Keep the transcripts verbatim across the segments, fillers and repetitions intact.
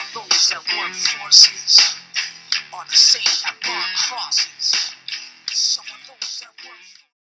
those that work forces are the same that burn crosses. Some of those that work.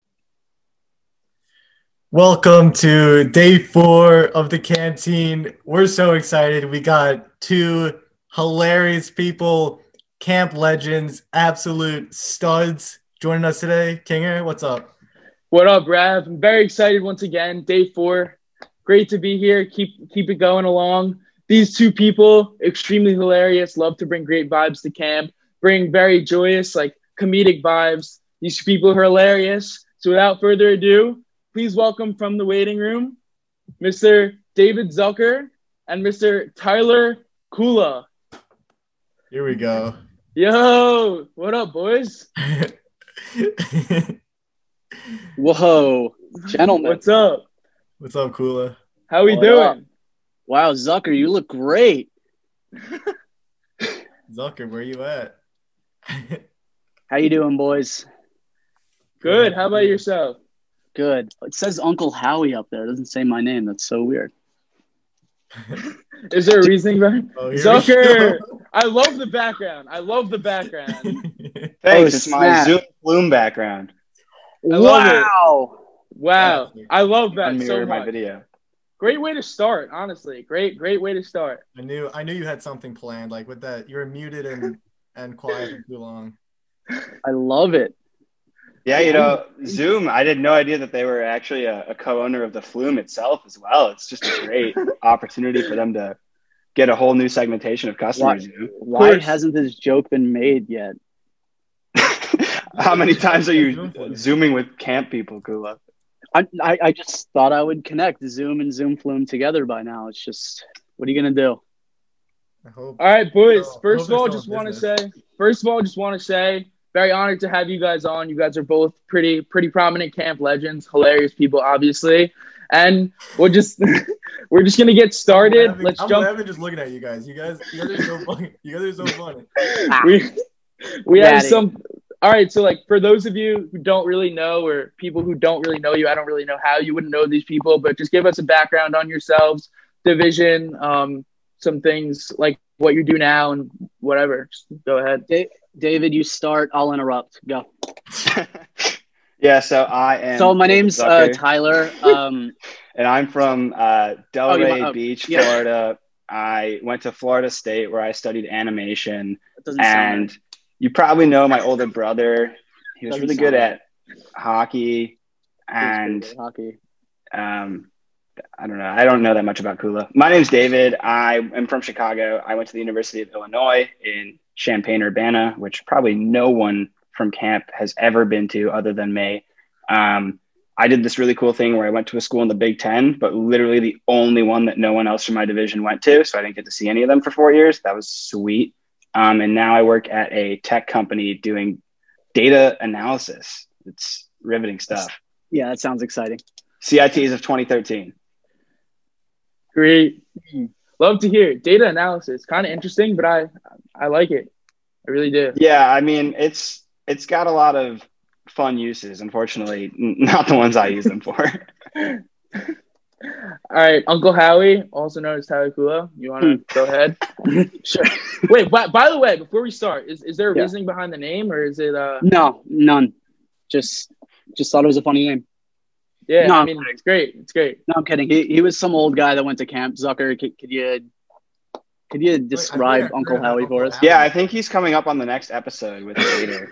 Welcome to day four of the canteen. We're so excited. We got two hilarious people, camp legends, absolute studs joining us today. Kinger, what's up? What up, Rav? I'm very excited once again. Day four. Great to be here. Keep keep it going along. These two people, extremely hilarious. Love to bring great vibes to camp. Bring very joyous, like comedic vibes. These two people are hilarious. So without further ado, please welcome from the waiting room, Mister David Zucker and Mister Tyler Kula. Here we go. Yo, what up, boys? Whoa, gentlemen. What's up? What's up, Kula? How we What doing? up? Wow, Zucker, you look great. Zucker, where you at? How you doing, boys? Good. How about yourself? Good. It says Uncle Howie up there. It doesn't say my name. That's so weird. Is there a reasoning behind Oh, here we Zucker? go. I love the background. I love the background. Thanks. Oh, it's my snap. Zoom Bloom background. I love it. Wow. Wow. I love that Mirror so my much. video. Great way to start, honestly. Great, great way to start. I knew I knew you had something planned, like with that. You were muted and, and quiet for too long. I love it. Yeah, you know, Zoom, I had no idea that they were actually a, a co-owner of the Flume itself as well. It's just a great opportunity for them to get a whole new segmentation of customers. Why, You know? why course. hasn't this joke been made yet? How many times are you Zoom footage. Zooming with camp people, Kula? I, I I just thought I would connect Zoom and Zoom Flume together by now. It's just, what are you gonna do? I hope. All right, boys. Oh, I First hope of all, they're just still in want to say, business. first of all, just want to say, very honored to have you guys on. You guys are both pretty, pretty prominent camp legends, hilarious people, obviously. And we're just, we're just gonna get started. I'm laughing, Let's I'm jump. laughing just looking at you guys. You guys, you guys are so funny. You guys are so funny. we we Got have it. some. All right, so like for those of you who don't really know, or people who don't really know you, I don't really know how you wouldn't know these people, but just give us a background on yourselves, division, um, some things like what you do now and whatever. Just go ahead. Da- David, you start. I'll interrupt. Go. Yeah, so I am. So my David name's uh, Zucker, Tyler. Um, and I'm from uh, Oh, Delray you're my- oh, Beach, yeah. Florida. I went to Florida State where I studied animation. that doesn't sound And right. you probably know my older brother. He was Doesn't really sound good right. at hockey. He's pretty And good at hockey. um, I don't know. I don't know that much about Kula. My name's David. I am from Chicago. I went to the University of Illinois in Champaign-Urbana, which probably no one from camp has ever been to other than me. Um, I did this really cool thing where I went to a school in the Big Ten, but literally the only one that no one else from my division went to. So I didn't get to see any of them for four years. That was sweet. Um, and now I work at a tech company doing data analysis. It's riveting stuff. Yeah, that sounds exciting. C I Ts of twenty thirteen. Great. Love to hear it. Data analysis. Kind of interesting, but I I like it. I really do. Yeah, I mean, it's it's got a lot of fun uses. Unfortunately, n- not the ones I use them for. All right, Uncle Howie, also known as Tyler Kula. You want to Hmm. go ahead? Sure. Wait, by, by the way, before we start, is, is there a Yeah. reasoning behind the name, or is it? Uh, No, none. Just just thought it was a funny name. yeah, No, I I'm mean, it's great. It's great. No, I'm kidding. He he was some old guy that went to camp. Zucker, could, could you could you describe I've Uncle heard about Howie Uncle for us? Howie. Yeah, I think he's coming up on the next episode with Vader.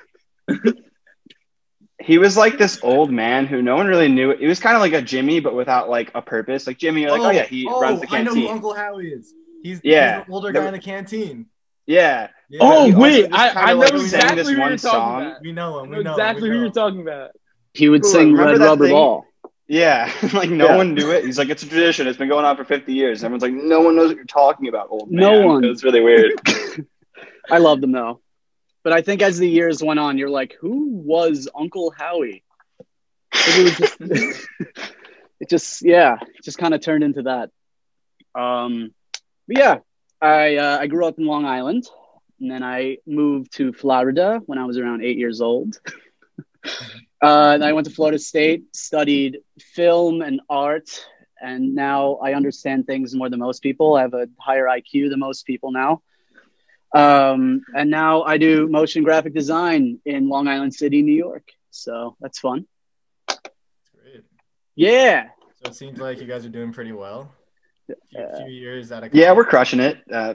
He was like this old man who no one really knew. He was kind of like a Jimmy, but without like a purpose. Like Jimmy, you're like, oh, yeah, he oh, runs the I know who canteen. Uncle Howie is. He's, Yeah. he's the older The- guy in the canteen. Yeah. Yeah. Oh, he also wait, just I, kinda I know like sang exactly this who you're one talking song. about. we know I him. know We know exactly him. who We you're know. talking about. He would Cool. sing Remember Red that Rubber thing? Ball. Yeah. Like no Yeah. one knew it. He's like, it's a tradition. It's been going on for fifty years. And everyone's like, no one knows what you're talking about, old man. No one. It's really weird. I loved him though. But I think as the years went on, you're like, who was Uncle Howie? It was just, it just yeah, it just kind of turned into that. Um, but yeah, I uh, I grew up in Long Island, and then I moved to Florida when I was around eight years old. uh, and I went to Florida State, studied film and art, and now I understand things more than most people. I have a higher I Q than most people now. Um, and now I do motion graphic design in Long Island City, New York. So that's fun. That's great. Yeah. So it seems like you guys are doing pretty well. A few, Uh, few years out of Yeah, we're crushing it. Uh,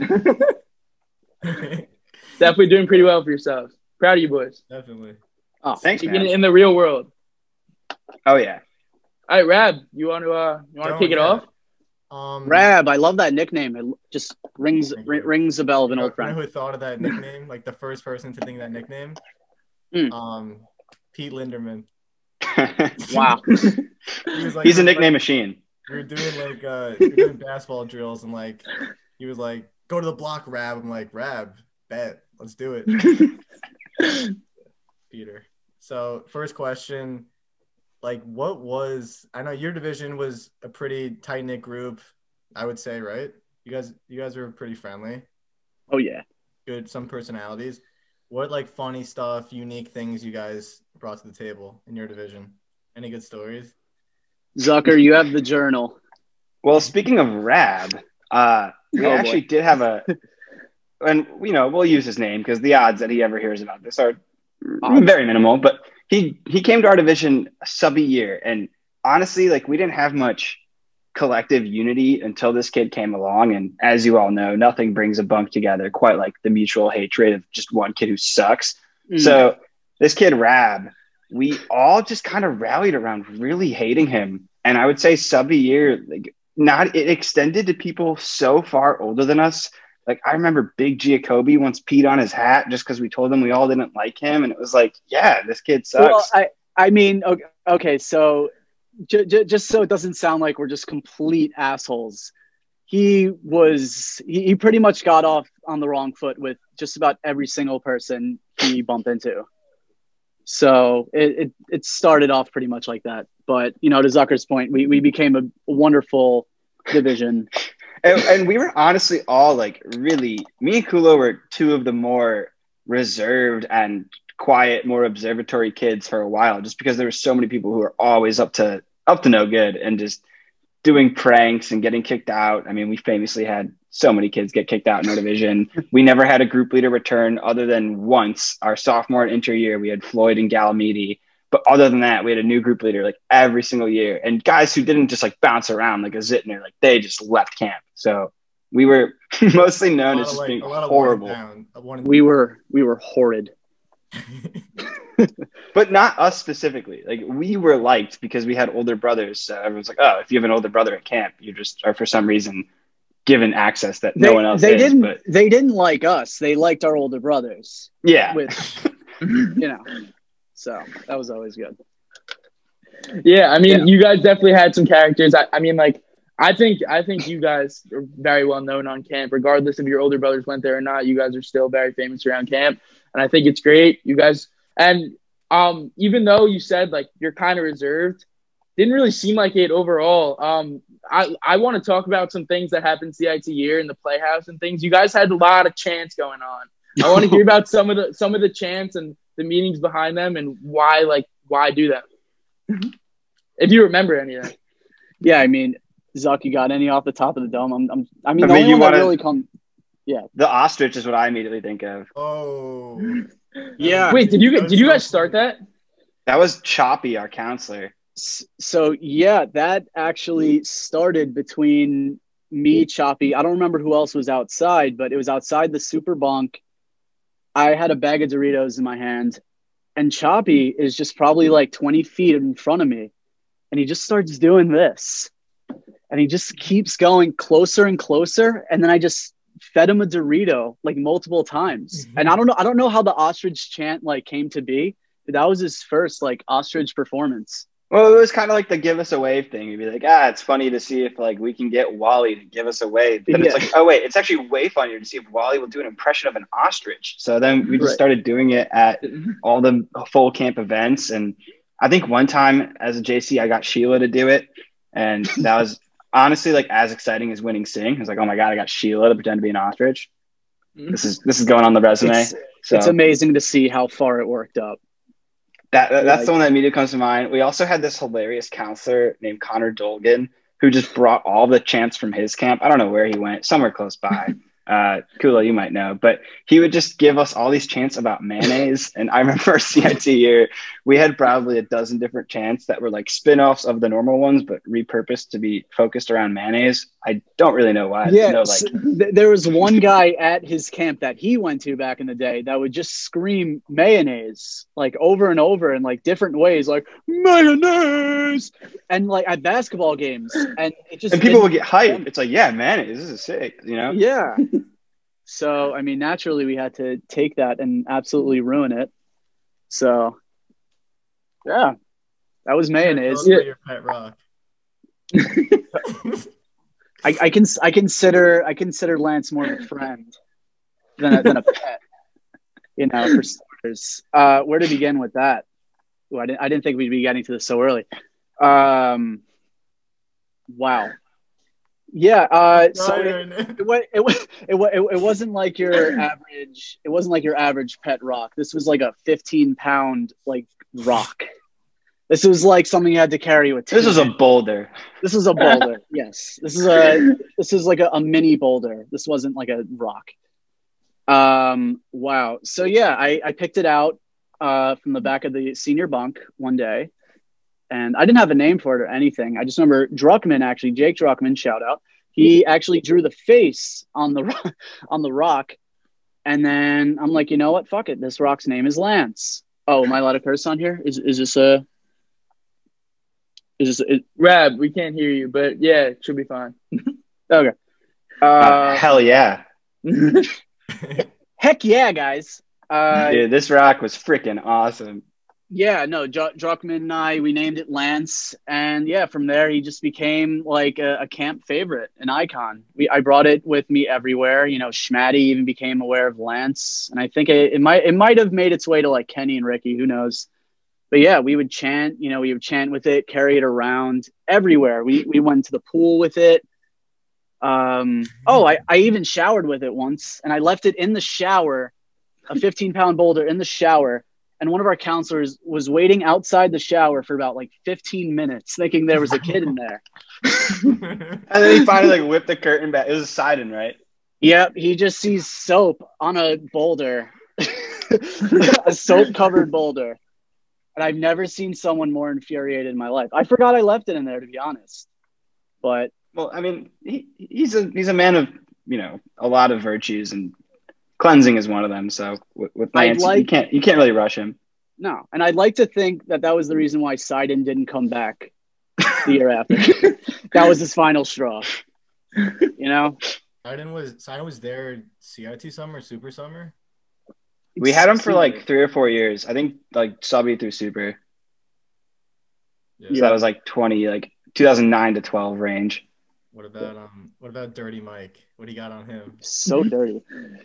Definitely doing pretty well for yourselves. Proud of you boys. Definitely. Oh, Thanks, Taking man. it in the real world. Oh yeah. All right, Rab, you want to uh, you want to Don't kick it yet. off? Um, Rab, I love that nickname. It just rings Thank r- you. rings a bell of an you know, old you know friend. who thought of that nickname? Like the first person to think that nickname? Mm. Um, Pete Linderman. Wow. He was like, He's a we were, nickname like, machine. we were doing like uh, we were doing basketball drills, and like he was like, "Go to the block, Rab." I'm like, "Rab, bet, let's do it." Peter. So first question, like, what was? I know your division was a pretty tight knit group, I would say, right? You guys, you guys were pretty friendly. Oh yeah. Good, some personalities. What like funny stuff, unique things you guys brought to the table in your division? Any good stories? Zucker, you have the journal. Well, speaking of Rab, uh, we Oh, boy. actually did have a, and you know we'll use his name because the odds that he ever hears about this are Odds. very minimal. But he he came to our division sub a year, and honestly, like we didn't have much collective unity until this kid came along. And as you all know, nothing brings a bunk together quite like the mutual hatred of just one kid who sucks. Mm. So this kid Rab, we all just kind of rallied around really hating him. And I would say sub a year, like not it extended to people so far older than us. Like I remember Big Giacobbe once peed on his hat just because we told him we all didn't like him. And it was like, yeah, this kid sucks. Well, I, I mean, okay, okay so j- j- just so it doesn't sound like we're just complete assholes, he was, he, he pretty much got off on the wrong foot with just about every single person he bumped into. So it, it, it started off pretty much like that. But, you know, to Zucker's point, we, we became a wonderful division. And, and we were honestly all like really, me and Kula were two of the more reserved and quiet, more observatory kids for a while, just because there were so many people who were always up to up to no good and just doing pranks and getting kicked out. I mean, we famously had so many kids get kicked out in our division. We never had a group leader return other than once our sophomore and inter year, we had Floyd and Galamidi. But other than that, we had a new group leader like every single year, and guys who didn't just like bounce around like a Zittner, like they just left camp. So we were mostly known as just like, being a lot of horrible. down, one We were, we were horrid. But not us specifically. Like we were liked because we had older brothers. So everyone's like, oh, if you have an older brother at camp, you just are for some reason given access that no they, one else they is. didn't, But they didn't like us. They liked our older brothers. yeah, With, you know, so that was always good. Yeah, I mean, Yeah. you guys definitely had some characters. I, I mean, like, I think I think you guys are very well known on camp, regardless if your older brothers went there or not. You guys are still very famous around camp, and I think it's great. You guys, and um, even though you said like you're kind of reserved, didn't really seem like it overall. Um, I I want to talk about some things that happened C I T year in the Playhouse and things. You guys had a lot of chants going on. I want to hear about some of the some of the chants and the meanings behind them and why like why do them. If you remember any of that. Yeah, I mean, Zuck, you got any off the top of the dome? I'm, I'm I mean, I the mean, only you one wanna- that really come. the ostrich is what I immediately think of. Oh, Yeah. Wait, did you That was did you so guys start funny. that? That was Choppy, our counselor. S- So yeah, that actually started between me, Choppy. I don't remember who else was outside, but it was outside the super bunk. I had a bag of Doritos in my hand, and Choppy is just probably like twenty feet in front of me, and he just starts doing this, and he just keeps going closer and closer, and then I just fed him a Dorito like multiple times, and I don't know, I don't know how the ostrich chant like came to be, but that was his first like ostrich performance. Well, it was kind of like the give us a wave thing. You'd be like, ah, it's funny to see if like we can get Wally to give us a wave. Then it's Yeah. like, oh wait, it's actually way funnier to see if Wally will do an impression of an ostrich. So then we just Right. started doing it at all the full camp events. And I think one time as a J C, I got Sheila to do it. And that was honestly like as exciting as winning Sing. I was like, oh my God, I got Sheila to pretend to be an ostrich. This is this is going on the resume. It's, so it's amazing to see how far it worked up. That, that- that's Like- the one that immediately comes to mind. We also had this hilarious counselor named Connor Dolgan, who just brought all the chants from his camp. I don't know where he went, somewhere close by. Uh, Kula, you might know, but he would just give us all these chants about mayonnaise. And I remember our C I T year, we had probably a dozen different chants that were like spin-offs of the normal ones, but repurposed to be focused around mayonnaise. I don't really know why. Yeah, no, like so th- there was one guy at his camp that he went to back in the day that would just scream mayonnaise like over and over in like different ways, like mayonnaise, and like at basketball games, and it just and people it, would get hyped. It's like, yeah, mayonnaise, this is sick, you know? yeah. So I mean, naturally, we had to take that and absolutely ruin it. So yeah, that was mayonnaise. Yeah. Your pet rock. I, I can I consider I consider Lance more of a friend than a, than a pet, you know. For starters, uh, where to begin with that? Ooh, I didn't I didn't think we'd be getting to this so early. Um, wow, yeah. Uh, so it, it, wa- it, wa- it, wa- it, it wasn't like your average. It wasn't like your average pet rock. This was like a fifteen pound like rock. This was like something you had to carry with. This was a boulder. This is a boulder. Yes, this is a this is like a, a mini boulder. This wasn't like a rock. Um. Wow. So yeah, I I picked it out uh from the back of the senior bunk one day, and I didn't have a name for it or anything. I just remember Druckman, actually, Jake Druckman, shout out. He actually drew the face on the ro- on the rock, and then I'm like, you know what? Fuck it. This rock's name is Lance. Oh, am I allowed to curse on here? Is is this a Is it, Rab, we can't hear you, but yeah, it should be fine. okay. Uh, Uh, hell yeah. Heck yeah, guys. Uh, Dude, this rock was freaking awesome. yeah, no, Dr- Druckman and I, we named it Lance. And yeah, from there, he just became like a, a camp favorite, an icon. We I brought it with me everywhere. You know, Schmatty even became aware of Lance. And I think it, it might it might have made its way to like Kenny and Ricky, who knows. But yeah, we would chant, you know, we would chant with it, carry it around everywhere. We we went to the pool with it. Um, oh, I, I even showered with it once, and I left it in the shower, a fifteen pound boulder in the shower. And one of our counselors was waiting outside the shower for about like fifteen minutes, thinking there was a kid in there. And then he finally like whipped the curtain back. It was a Sidon, right? Yep, he just sees soap on a boulder, a soap covered boulder. And I've never seen someone more infuriated in my life. I forgot I left it in there, to be honest. But Well, I mean, he, he's a he's a man of, you know, a lot of virtues, and cleansing is one of them. So with, with Lance, like, you can't you can't really rush him. No, and I'd like to think that that was the reason why Sidon didn't come back the year after. That was his final straw. You know, Sidon was Sidon was there C I T summer, super summer. We had him for like three or four years. I think like subby through super. Yeah. So that was like twenty, like two thousand nine to twelve range. What about um? What about Dirty Mike? What do you got on him? So dirty.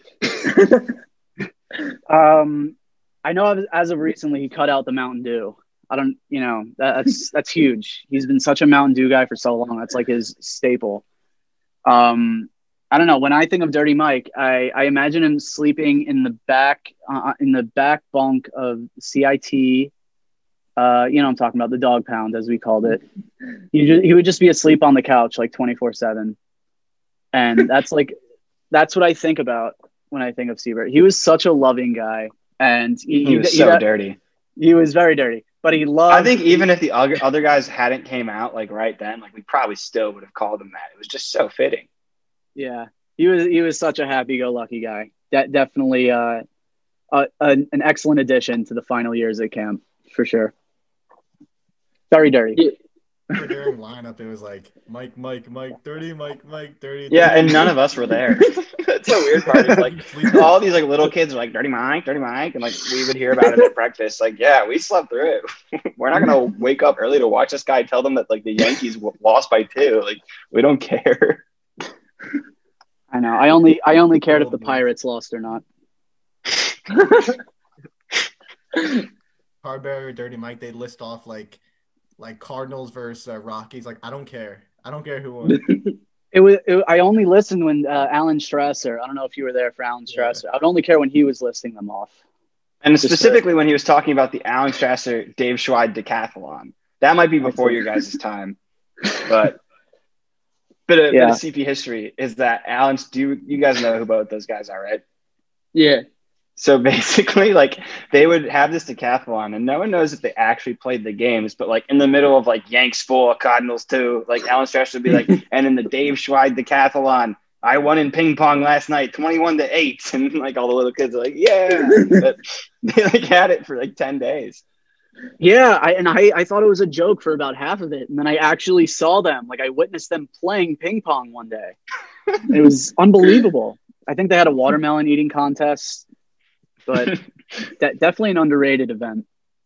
um, I know as of recently he cut out the Mountain Dew. I don't, you know, that, that's that's huge. He's been such a Mountain Dew guy for so long. That's like his staple. Um, I don't know. When I think of Dirty Mike, I, I imagine him sleeping in the back uh, in the back bunk of C I T. Uh, you know, I'm talking about the dog pound, as we called it. He just, he would just be asleep on the couch like twenty-four seven, and that's like that's what I think about when I think of Siebert. He was such a loving guy, and he, He was so got, dirty. He was very dirty, but he loved. I think even if the other other guys hadn't came out like right then, like we probably still would have called him that. It was just so fitting. Yeah, he was he was such a happy-go-lucky guy. That definitely uh, a, a, an excellent addition to the final years at camp for sure. Very dirty. For during lineup, it was like Mike, Mike, Mike, dirty, Mike, Mike, dirty. Yeah, dirty. and none of us were there. That's the weird part. Is like all these like little kids are like Dirty Mike, Dirty Mike, and like we would hear about it at breakfast. Like, yeah, we slept through it. We're not gonna wake up early to watch this guy tell them that like the Yankees lost by two. Like, we don't care. I know. I only I only cared if the Pirates lost or not. Carberry, Dirty Mike, they list off like like Cardinals versus uh, Rockies. Like, I don't care. I don't care who won. It was. It, I only listened when uh, Alan Strasser. I don't know if you were there for Alan Strasser. Yeah. I'd only care when he was listing them off. And Just specifically when he was talking about the Alan Strasser, Dave Schweid decathlon. That might be before your guys' time, but bit of, Yeah. bit of C P history is that Alan, do you, you guys know who both those guys are, right? Yeah. So basically, like, they would have this decathlon, and no one knows if they actually played the games, but like in the middle of like Yanks four, Cardinals two, like Alan Stretch would be like, and in the Dave Schweid decathlon, I won in ping pong last night, twenty-one to eight. And like all the little kids are like, yeah. But they like had it for like ten days. Yeah, I, and I, I thought it was a joke for about half of it. And then I actually saw them. Like, I witnessed them playing ping pong one day. It was unbelievable. I think they had a watermelon eating contest. But that definitely an underrated event.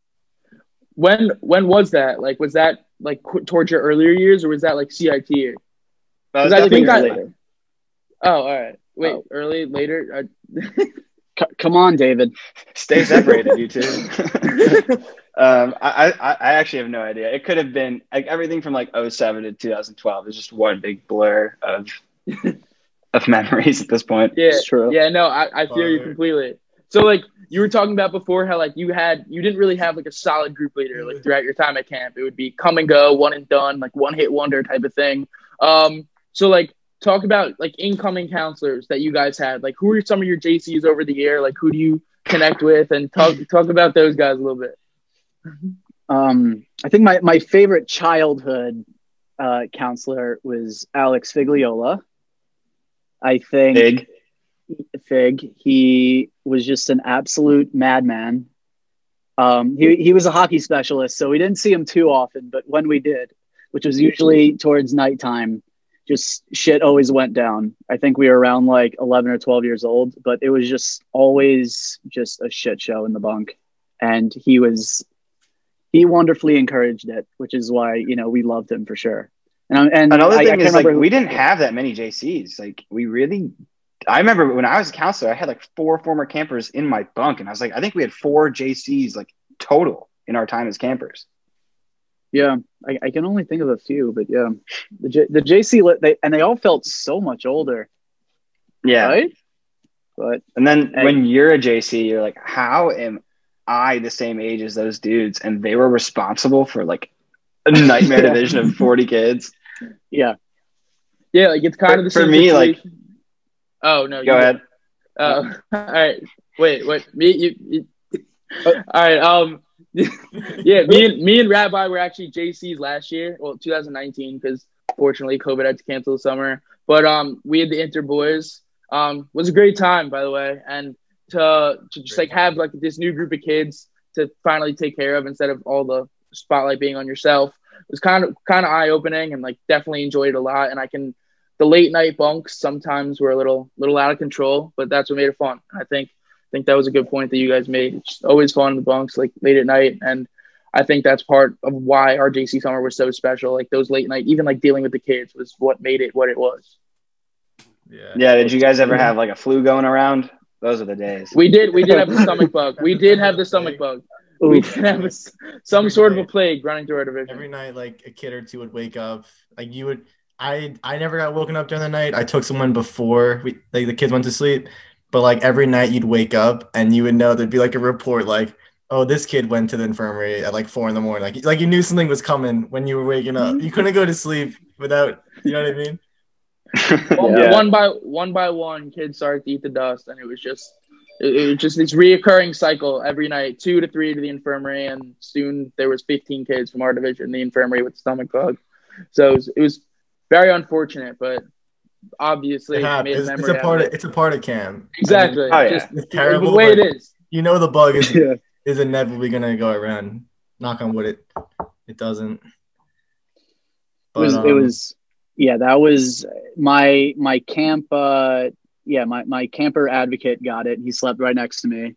When when was that? Like, was that like towards your earlier years, or was that like C I T year? Well, Because I think I. later. Oh, all right. Wait, Oh. early, later. I... C- come on, David. Stay separated, you two. um, I, I, I actually have no idea. It could have been like everything from like oh seven to two thousand twelve is just one big blur of of memories at this point. Yeah, It's true. yeah. No, I, I feel you Fire. completely. So like you were talking about before, how like you had you didn't really have like a solid group leader like throughout your time at camp. It would be come and go, one and done, like one hit wonder type of thing. Um, so like talk about like incoming counselors that you guys had. Like who are some of your J Cs over the year? Like who do you connect with, and talk talk about those guys a little bit. Um, I think my, my favorite childhood uh, counselor was Alex Figliola. I think Big. Fig, he was just an absolute madman. Um, he, he was a hockey specialist, so we didn't see him too often, but when we did, which was usually towards nighttime, just shit always went down. I think we were around like eleven or twelve years old, but it was just always just a shit show in the bunk. And he was, he wonderfully encouraged it, which is why, you know, we loved him for sure. And, and Another I, thing I can't is like remember who- we didn't have that many J Cs. Like we really, I remember when I was a counselor, I had like four former campers in my bunk, and I was like, I think we had four J Cs like total in our time as campers. Yeah, I, I can only think of a few, but yeah, the J, the J C lit, they and they all felt so much older, Yeah. right? But And then Hey. when you're a J C, you're like, how am I the same age as those dudes? And they were responsible for like a nightmare division of forty kids. yeah, Yeah, like it's kind For- of the for same me, like- situation. Oh no, Go you ahead. Uh, all right. Wait, wait. Me, you. you Oh. all right. Um. Yeah, me and me and Rabbi were actually J Cs last year. Well, two thousand nineteen, because fortunately COVID had to cancel the summer. But um, we had the Inter boys. Um, was a great time, by the way, and to to just like have like this new group of kids to finally take care of instead of all the spotlight being on yourself was kind of kind of eye opening, and like definitely enjoyed it a lot. And I can. The late night bunks sometimes were a little little out of control, but that's what made it fun. I think I think that was a good point that you guys made. It's always fun in the bunks, like late at night, and I think that's part of why our J C summer was so special. Like those late night, even like dealing with the kids was what made it what it was. Yeah. Yeah. Did you guys ever have like a flu going around? Those are the days. We did we did have the stomach bug. We did have the stomach bug. We Oof. did have a, some sort of a plague running through our division. Every night, like a kid or two would wake up. Like you would, I I never got woken up during the night. I took someone before we like the kids went to sleep, but like every night you'd wake up and you would know there'd be like a report like, oh, this kid went to the infirmary at like four in the morning. Like like you knew something was coming when you were waking up. You couldn't go to sleep without, you know what I mean? One, Yeah. one by one by one, kids started to eat the dust, and it was just it, it was just this reoccurring cycle every night, two to three to the infirmary, and soon there was fifteen kids from our division in the infirmary with stomach bug. So it was, it was very unfortunate, but obviously It made happens. a It's, memory it's a part out of of it. it's a part of camp. Exactly. Oh, yeah. Just It's the terrible, way it but is. you know the bug is yeah. is inevitably gonna go around. Knock on wood, it it doesn't. It But, was it um, was yeah, that was my my camp. Uh, yeah, my my camper advocate got it. He slept right next to me.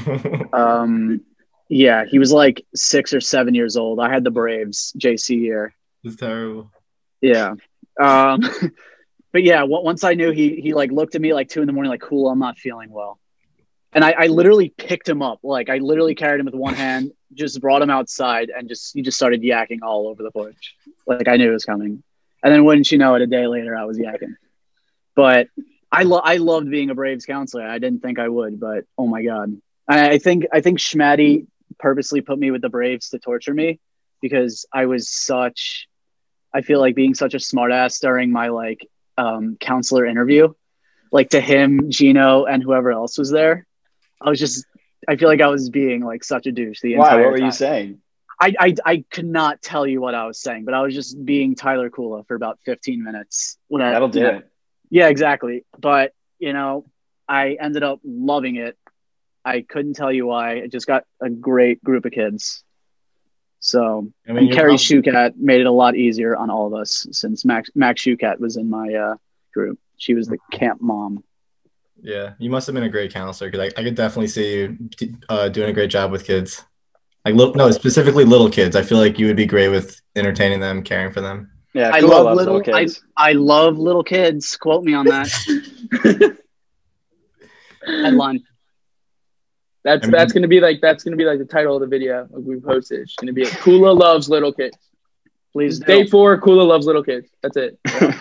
Um, yeah, he was like six or seven years old. I had the Braves J C year. it's terrible. Yeah. Um, but yeah, w- once I knew he he like looked at me like two in the morning, like, cool, I'm not feeling well. And I, I literally picked him up. Like I literally carried him with one hand, just brought him outside, and just he just started yakking all over the porch. Like I knew it was coming. And then wouldn't you know it, a day later I was yakking. But I lo- I loved being a Braves counselor. I didn't think I would, but oh my God. I, I think I think Schmatty purposely put me with the Braves to torture me because I was such I feel like being such a smartass during my like um, counselor interview, like to him, Gino, and whoever else was there. I was just, I feel like I was being like such a douche the Why? entire What were time. you saying? I, I I could not tell you what I was saying, but I was just being Tyler Kula for about fifteen minutes. When I, That'll do you know, it. Yeah, exactly. But, you know, I ended up loving it. I couldn't tell you why. I just got a great group of kids. So, I mean, and you're Carrie probably- Shukat made it a lot easier on all of us since Max Max Shukat was in my uh, group. She was the camp mom. Yeah, you must have been a great counselor because I, I could definitely see you uh, doing a great job with kids. Like, little, no, specifically little kids. I feel like you would be great with entertaining them, caring for them. Yeah, I Kula love loves little, I, kids. I love little kids. Quote me on that. Headline. That's I mean- that's gonna be like that's gonna be like the title of the video like we posted. It's gonna be like, Kula loves little kids. Please do. Day four, Kula loves little kids. That's it.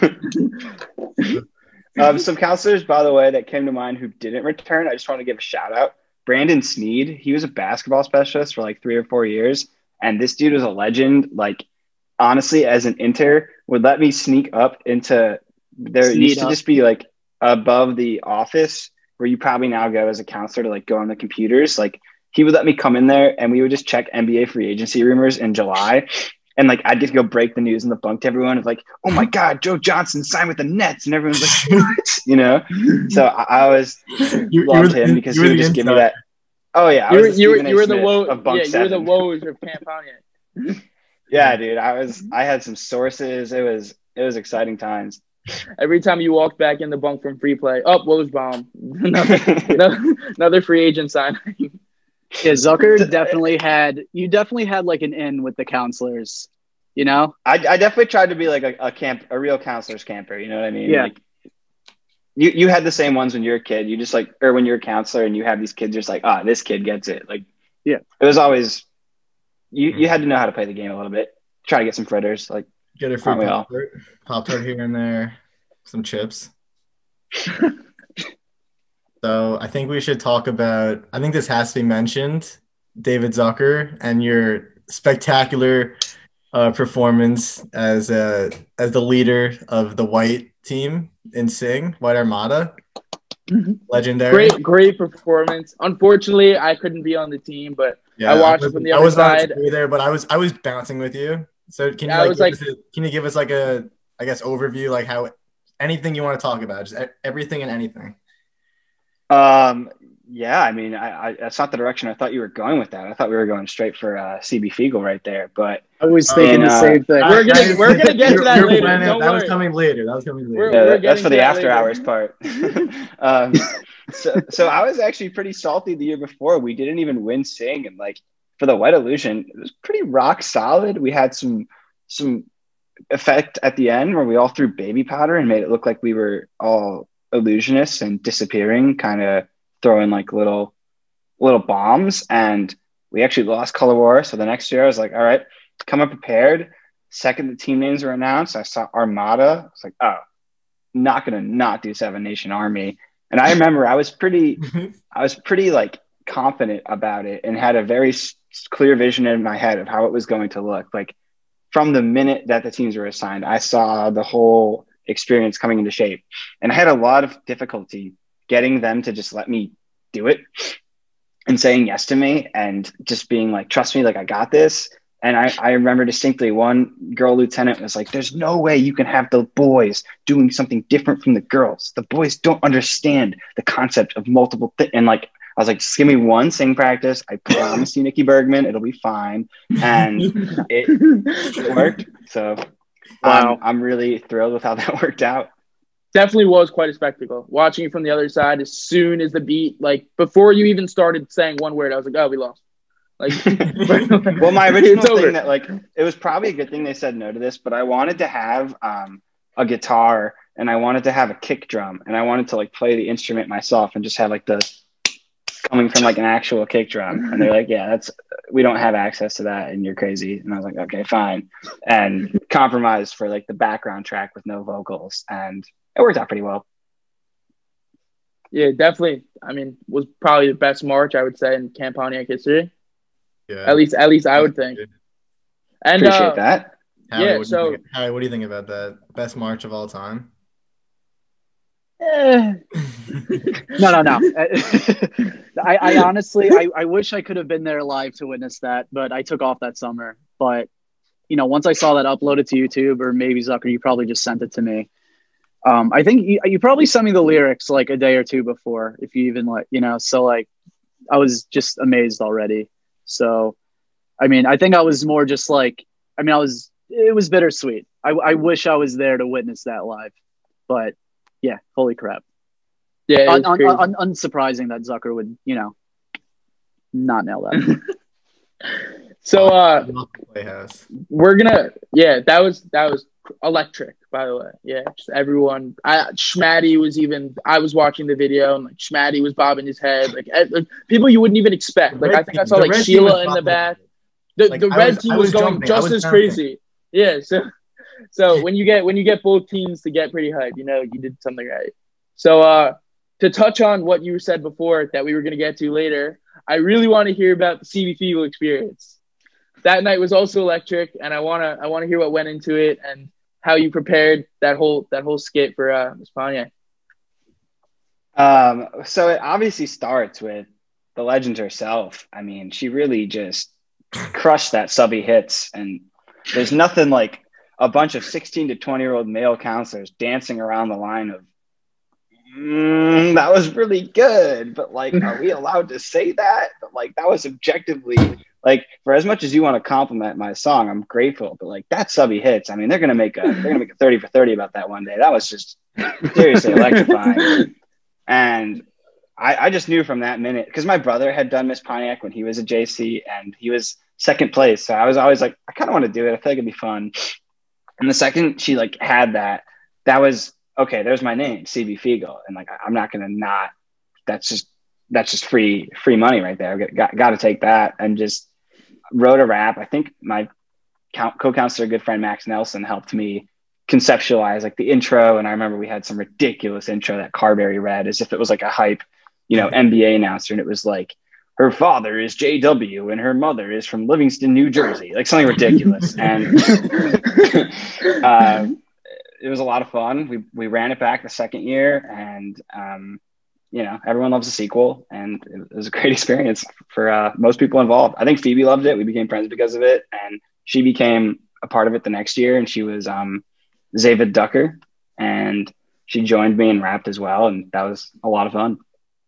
um, some counselors, by the way, that came to mind who didn't return. I just want to give a shout out. Brandon Sneed. He was a basketball specialist for like three or four years, and this dude was a legend. Like, honestly, as an inter, would let me sneak up into there. Sneak used to up. just be like above the office where you probably now go as a counselor to like go on the computers. Like, he would let me come in there and we would just check N B A free agency rumors in July. And like, I'd get to go break the news in the bunk to everyone of like, oh my God, Joe Johnson signed with the Nets. And everyone's like, what? You know? So I, I always You- you loved were the- him because you he were would the just give me insider. that. Oh yeah. I You were was the you were Stephen A. you were the Smith woe of bunk yeah, you were the seven. woes of Camp Pontiac. Yeah, dude. I was, I had some sources. It was, it was exciting times. Every time you walked back in the bunk from free play, oh, Woj bomb. another, another, another free agent signing. Yeah, Zucker definitely had, you definitely had like an in with the counselors, you know? I, I definitely tried to be like a, a camp, a real counselor's camper. You know what I mean? Yeah. Like, you, you had the same ones when you're a kid. You just like, or when you're a counselor and you have these kids just like, ah, this kid gets it. Like, Yeah. it was always, you, you had to know how to play the game a little bit. Try to get some fritters. Like, Get a free Aren't we all? pop tart, pop tart here and there, some chips. So I think we should talk about. I think this has to be mentioned, David Zucker, and your spectacular uh, performance as uh, as the leader of the white team in Sing White Armada. Legendary. Great, great performance. Unfortunately, I couldn't be on the team, but Yeah, I watched it was- from the I other was not side. to be there, but I was I was bouncing with you. So can you Yeah, I like, was give like- us a- can you give us like a I guess overview, like how anything you want to talk about, just e- everything and anything. Um, yeah, I mean, I, I that's not the direction I thought you were going with that. I thought we were going straight for uh, C B Fiegel right there, but I was Uh, thinking the uh, same thing. We're gonna- we're gonna get to You're- that you're later. planning- Don't that was worry. coming later. That was coming later. We're- yeah, we're that- that's getting for to the that after later. hours part. um, so, so I was actually pretty salty the year before. We didn't even win Sing, and like for the White Illusion, it was pretty rock solid. We had some some effect at the end where we all threw baby powder and made it look like we were all illusionists and disappearing, kind of throwing like little little bombs, and we actually lost Color War. So the next year I was like, all right, come up prepared. Second the team names were announced, I saw Armada. I was like, oh, not gonna not do Seven Nation Army. And I remember I was pretty I was pretty like confident about it and had a very s- clear vision in my head of how it was going to look. Like from the minute that the teams were assigned, I saw the whole experience coming into shape, and I had a lot of difficulty getting them to just let me do it and saying yes to me and just being like, trust me, like I got this. And I, I remember distinctly one girl lieutenant was like, there's no way you can have the boys doing something different from the girls. The boys don't understand the concept of multiple things. And like, I was like, just give me one sing practice. I promise you, Nikki Bergman, it'll be fine. And it, it worked. So Wow. I'm, I'm really thrilled with how that worked out. Definitely was quite a spectacle. Watching it from the other side, as soon as the beat, like before you even started saying one word, I was like, "Oh, we lost." Like, Well, my original it's over. thing that like it was probably a good thing they said no to this, but I wanted to have um, a guitar and I wanted to have a kick drum and I wanted to like play the instrument myself and just have like the coming from like an actual kick drum. And they're like, "Yeah, that's we don't have access to that, and you're crazy." And I was like, "Okay, fine," and compromised for like the background track with no vocals, and it worked out pretty well. Yeah, definitely. I mean, was probably the best March I would say in Camp Pontiac history. Yeah. At least, at least I would think. And Appreciate uh, that. Howie, Yeah, what do so- you think, Howie, what do you think about that? Best march of all time? Eh. No, no, no. I, I honestly, I, I wish I could have been there live to witness that, but I took off that summer. But, you know, once I saw that uploaded to YouTube, or maybe Zucker, you probably just sent it to me. Um, I think you, you probably sent me the lyrics like a day or two before, if you even like, you know, so like I was just amazed already. So, I mean, I think I was more just like, I mean, I was, it was bittersweet. I, I wish I was there to witness that live, but yeah, holy crap. Yeah, it Un, was un, crazy. un, unsurprising that Zucker would, you know, not nail that. So uh, Playhouse. we're gonna, yeah, that was that was electric. By the way, yeah, just everyone. I Schmatty was even. I was watching the video and like Schmatty was bobbing his head, like, eh, like people you wouldn't even expect. Like I think I saw The like red team was Sheila in the bobbing. back. The Like, the I red was- team I was, was going jumping. I just was as jumping. crazy. Yeah, so so when you get when you get both teams to get pretty hyped, you know you did something right. So uh, to touch on what you said before that we were gonna get to later, I really want to hear about the C B Fiegel experience. That night was also electric, and I wanna I wanna hear what went into it and how you prepared that whole that whole skit for uh, Miss Pontiac. Um, so it obviously starts with the legend herself. I mean, she really just crushed that subby hits, and there's nothing like a bunch of sixteen to twenty year old male counselors dancing around the line of mm, that was really good, but like, are we allowed to say that? But like, that was objectively like, for as much as you want to compliment my song, I'm grateful, but like that subby hits. I mean, they're gonna make a they're gonna make a thirty for thirty about that one day. That was just seriously electrifying. And I, I just knew from that minute, because my brother had done Miss Pontiac when he was a J C and he was second place. So I was always like, I kind of want to do it. I feel like it'd be fun. And the second she like had that, that was, okay, there's my name, C B Fiegel. And like, I'm not going to not, that's just, that's just free, free money right there. I've got, got to take that, and just wrote a rap. I think my co-counselor, good friend, Max Nelson, helped me conceptualize like the intro. And I remember we had some ridiculous intro that Carberry read as if it was like a hype, you know, N B A announcer. And it was like, her father is J W and her mother is from Livingston, New Jersey, like something ridiculous. And uh, it was a lot of fun. We, we ran it back the second year, and um, you know, everyone loves a sequel, and it was a great experience for uh, most people involved. I think Phoebe loved it. We became friends because of it, and she became a part of it the next year, and she was um, Zavid Ducker, and she joined me and rapped as well, and that was a lot of fun.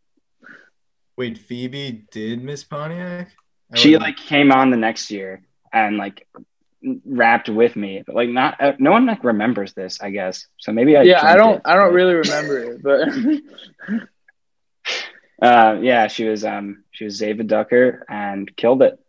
Wait, Phoebe did Miss Pontiac? I She wasn't- like came on the next year and like rapped with me, but like not uh, no one like remembers this, I guess. So maybe I Yeah, I dreamt don't it, I don't but- really remember it, but Uh, yeah, she was um she was Zava Ducker and killed it.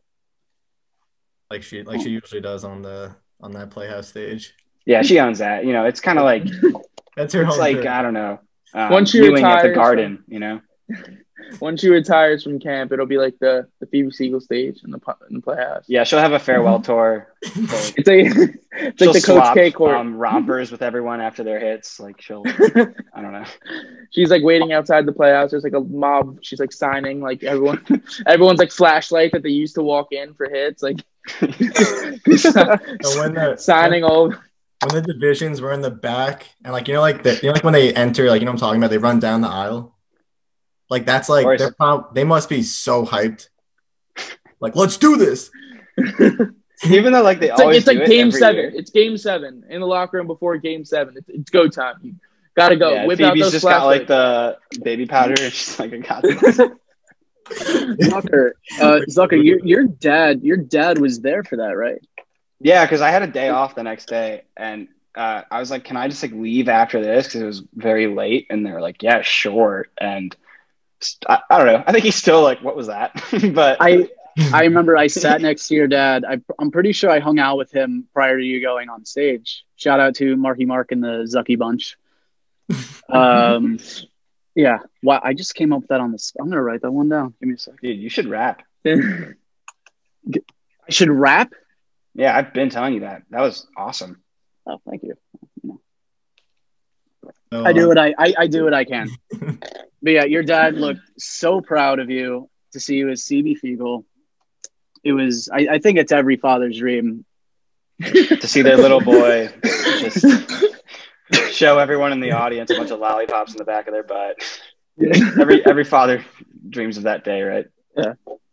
like she like she usually does on the on that Playhouse stage. Yeah, she owns that. You know, it's kind of like That's her it's home like turf. I don't know, um, Once she viewing at the retires Garden. You know, when she retires from camp, it'll be like the, the Phoebe Siegel stage in the pu- in the Playhouse. yeah, she'll have a farewell tour. She'll, It's like it's she'll like the Coach swap K court. um, rompers with everyone after their hits. Like she'll, I don't know. She's like waiting outside the Playhouse. There's like a mob. She's like signing like everyone. Everyone's like flashlight that they used to walk in for hits. Like And when the signing all. when the divisions were in the back, and like you know like the you know like when they enter, like you know what I'm talking about, they run down the aisle. Like that's like course. they're prob- they must be so hyped. Like, let's do this. Even though like they It's like always it's like do it game every seven. year. It's game seven in the locker room before game seven. It's, it's go time. You gotta go. Yeah, Whip out Phoebe's those just got like flashlights. the baby powder. And she's like, I got this. Zucker, uh, Zucker, your your dad, your dad was there for that, right? Yeah, because I had a day off the next day, and uh, I was like, "Can I just like leave after this?" Because it was very late, and they were like, "Yeah, sure." And I, I don't know. I think he's still like, "What was that?" But I I remember I sat next to your dad. I, I'm pretty sure I hung out with him prior to you going on stage. Shout out to Marky Mark and the Zucky bunch. Um, yeah. Wow, I just came up with that on this. I'm gonna write that one down. Give me a second. dude, you should rap. I should rap. Yeah, I've been telling you that. That was awesome. Oh, thank you. So, I do um, what I, I I do what I can. But yeah, your dad looked so proud of you to see you as C B Fiegel. It was, I, I think it's every father's dream to see their little boy just show everyone in the audience a bunch of lollipops in the back of their butt. Every every father dreams of that day, right? Yeah.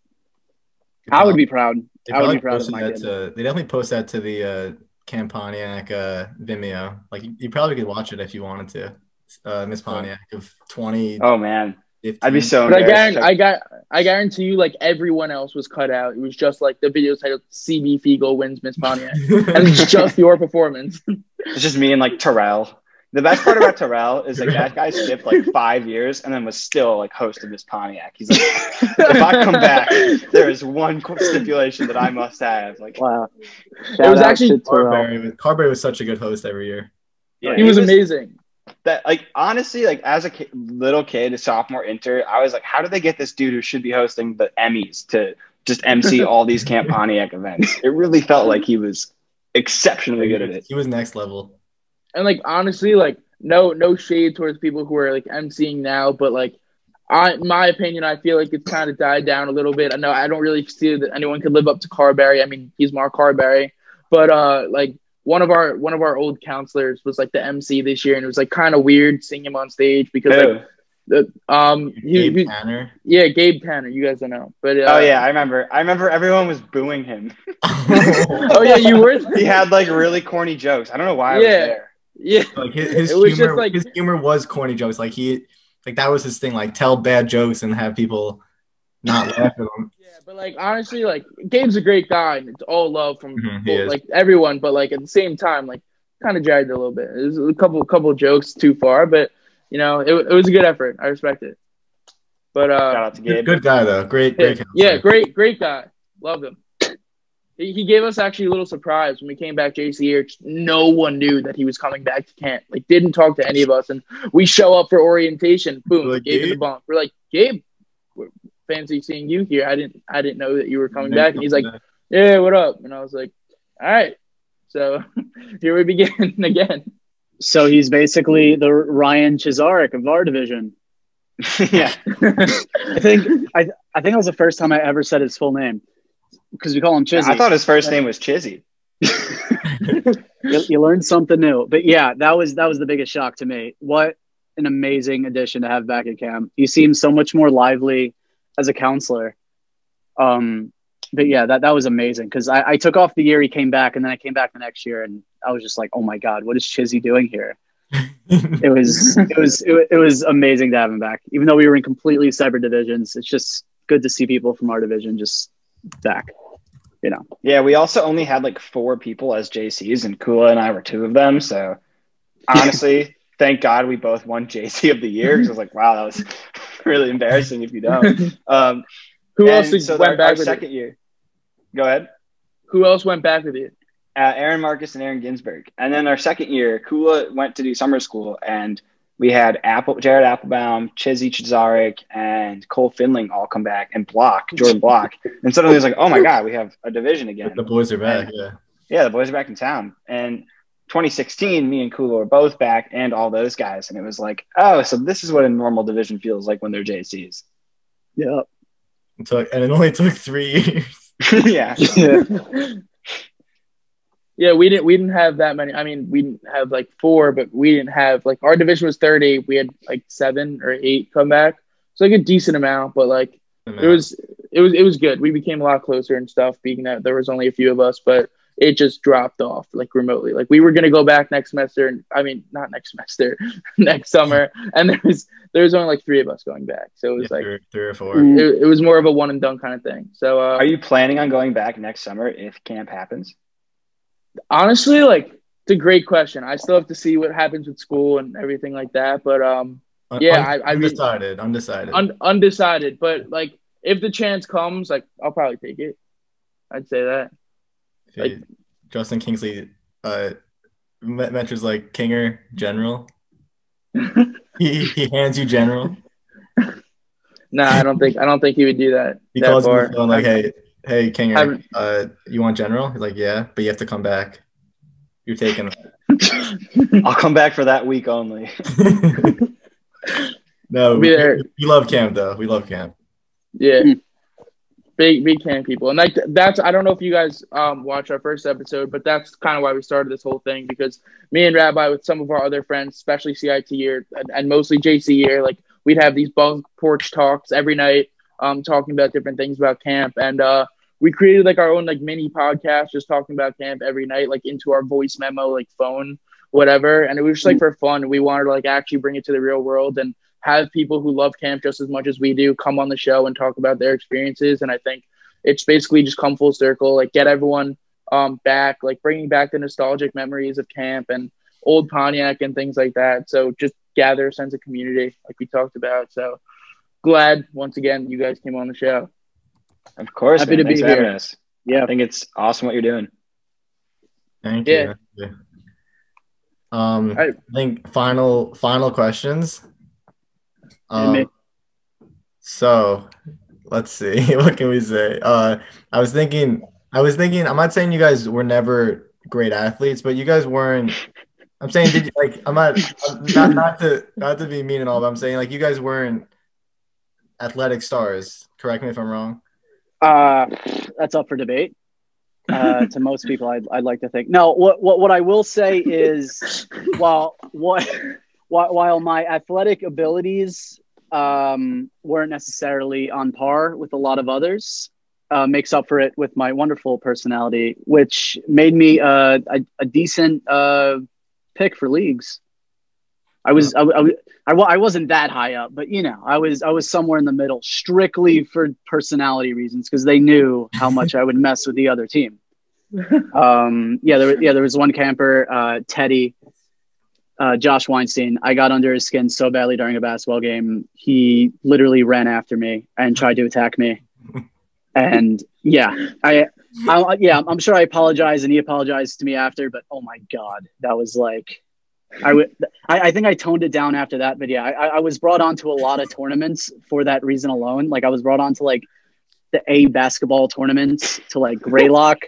I would be proud. They I would be probably proud of posted my that kid. to, they definitely post that to the uh, Camp Pontiac uh, Vimeo. Like you, you probably could watch it if you wanted to. Uh, Miss Pontiac of twenty. Oh man, fifteen. I'd be so But I embarrassed. guarantee, I got, I guarantee you, like everyone else was cut out. It was just like the video titled "C B Fiegel wins Miss Pontiac," and it's just your performance. It's just me and like Terrell. The best part about Terrell is like that guy skipped like five years and then was still like host of Miss Pontiac. He's like, if I come back, there is one stipulation that I must have. Like, Wow. It was actually Carberry. was- Carberry was such a good host every year. yeah, he was amazing. That like honestly, like as a ki- little kid, a sophomore inter, I was like, how did they get this dude who should be hosting the Emmys to just M C all these Camp Pontiac events? It really felt like he was exceptionally good at it. He was next level. And like honestly, like no no shade towards people who are like emceeing now, but like I in my opinion, I feel like it's kind of died down a little bit. I know I don't really see that anyone could live up to Carberry. I mean, he's Mark Carberry, but uh like one of our one of our old counselors was like the M C this year, and it was like kind of weird seeing him on stage because Who? like the um he, Gabe he- Tanner. yeah Gabe Tanner, you guys don't know, but uh, Oh yeah, I remember. I remember everyone was booing him. oh yeah you were He had like really corny jokes. I don't know why I was Yeah. there. yeah Like his, his It was humor, just like- his humor was corny jokes. Like he, like that was his thing. Like tell bad jokes and have people not laugh at them. Yeah, but like honestly, like Gabe's a great guy, and it's all love from Mhm, he both- is. like everyone. But like at the same time, like kind of dragged it a little bit. It was a couple couple jokes too far, but you know, it, it was a good effort. I respect it. But uh, Shout out to Good, Gabe. good guy though. Great, yeah, great. yeah, counselor. great great guy. Loved him. He, he gave us actually a little surprise when we came back J C year. No one knew that he was coming back to camp. Like didn't talk to any of us, and we show up for orientation. Boom, Like, Gabe in the Gabe? bunk. We're like, Gabe, we're fancy seeing you here. I didn't I didn't know that you were coming back, and he's like, yeah, what up? And I was like, all right. So here we begin again. So he's basically the Ryan Chizarek of our division. Yeah. I think I I think that was the first time I ever said his full name because we call him Chizzy. I thought his first name was Chizzy. you, you learned something new. But yeah, that was that was the biggest shock to me. What an amazing addition to have back at camp. He seems so much more lively as a counselor. Um, but yeah, that that was amazing because I, I took off the year he came back, and then I came back the next year, and I was just like, oh my god, what is Chizzy doing here? It was it was it, wa- it was amazing to have him back, even though we were in completely separate divisions. It's just good to see people from our division just back. You know, Yeah, we also only had like four people as J Cs, and Kula and I were two of them. So honestly, thank God we both won J C of the year because I was like, wow, that was really embarrassing if you don't. Um, Who and else so went our, back our with second you? year. Go ahead. Who else went back with you? Uh, Aaron Marcus and Aaron Ginsberg. And then our second year, Kula went to do summer school, and we had Apple, Jared Applebaum, Chizzy Chizarek, and Cole Finling all come back, and Block, Jordan Block. And suddenly it was like, oh my God, we have a division again. The boys are back. And- Yeah. Yeah, the boys are back in town. And twenty sixteen, me and Kula were both back, and all those guys. And it was like, oh, so this is what a normal division feels like when they're J Cs. yeah. It took, and it only took three years. Yeah. yeah. Yeah, we didn't we didn't have that many. I mean, we didn't have like four, but we didn't have like our division was thirty. We had like seven or eight come back. It's like a decent amount, but like it was it was it was good. We became a lot closer and stuff, being that there was only a few of us, but it just dropped off like remotely. Like we were gonna go back next semester, and I mean not next semester, next summer, and there was there was only like three of us going back. So it was Yeah, like three, three or four. Mm. it, it was more of a one and done kind of thing. So uh, Are you planning on going back next summer if camp happens? honestly, like it's a great question. I still have to see what happens with school and everything like that. But um, Un- yeah, un- I- I mean- undecided. Undecided. un- undecided. But like, if the chance comes, like I'll probably take it. I'd say that. If he- Justin Kingsley uh, me- mentions like Kinger General. he he hands you General. Nah, I don't think I don't think he would do that. He that calls you on far. the phone like, hey, hey, Kinger, haven't- uh, you want General? He's like, yeah, but you have to come back. You're taking. I'll come back for that week only. No, Be we, there. we love camp though. We love camp. Yeah. Big big camp people, and like that's I don't know if you guys um watched our first episode, but that's kind of why we started this whole thing, because me and Rabbi with some of our other friends, especially C I T year and, and mostly J C year, like we'd have these bunk porch talks every night, um talking about different things about camp, and uh we created like our own like mini podcast just talking about camp every night, like into our voice memo, like phone, whatever, and it was just like for fun. We wanted to like actually bring it to the real world and have people who love camp just as much as we do come on the show and talk about their experiences. And I think it's basically just come full circle, like get everyone um, back, like bringing back the nostalgic memories of camp and old Pontiac and things like that. So just gather a sense of community like we talked about. So glad once again you guys came on the show. Of course. Happy man. to Thanks be for having here. us. Yeah. I think it's awesome what you're doing. Thank Yeah. you. Um, I- I think final final questions. And me. Um, so let's see. What can we say? Uh, I was thinking. I was thinking. I'm not saying you guys were never great athletes, but you guys weren't. I'm saying, did you like? I'm not. I'm not not to not to be mean and all, but I'm saying like you guys weren't athletic stars. Correct me if I'm wrong. Uh, that's up for debate. Uh, to most people, I'd, I'd like to think. No, what, what what I will say is, while what while, while my athletic abilities um, weren't necessarily on par with a lot of others, uh, makes up for it with my wonderful personality, which made me uh, a, a decent uh, pick for leagues. I was I, I, I, I wasn't that high up, but you know, I was I was somewhere in the middle, strictly for personality reasons, because they knew how much I would mess with the other team. Um, yeah, there yeah there was one camper, uh, Teddy, uh, Josh Weinstein. I got under his skin so badly during a basketball game. He literally ran after me and tried to attack me. And yeah, I, I yeah, I'm sure I apologized and he apologized to me after. But oh my god, that was like. I would. I, I think I toned it down after that, but yeah, I, I was brought on to a lot of tournaments for that reason alone. Like I was brought on to like the A basketball tournaments, to like Greylock.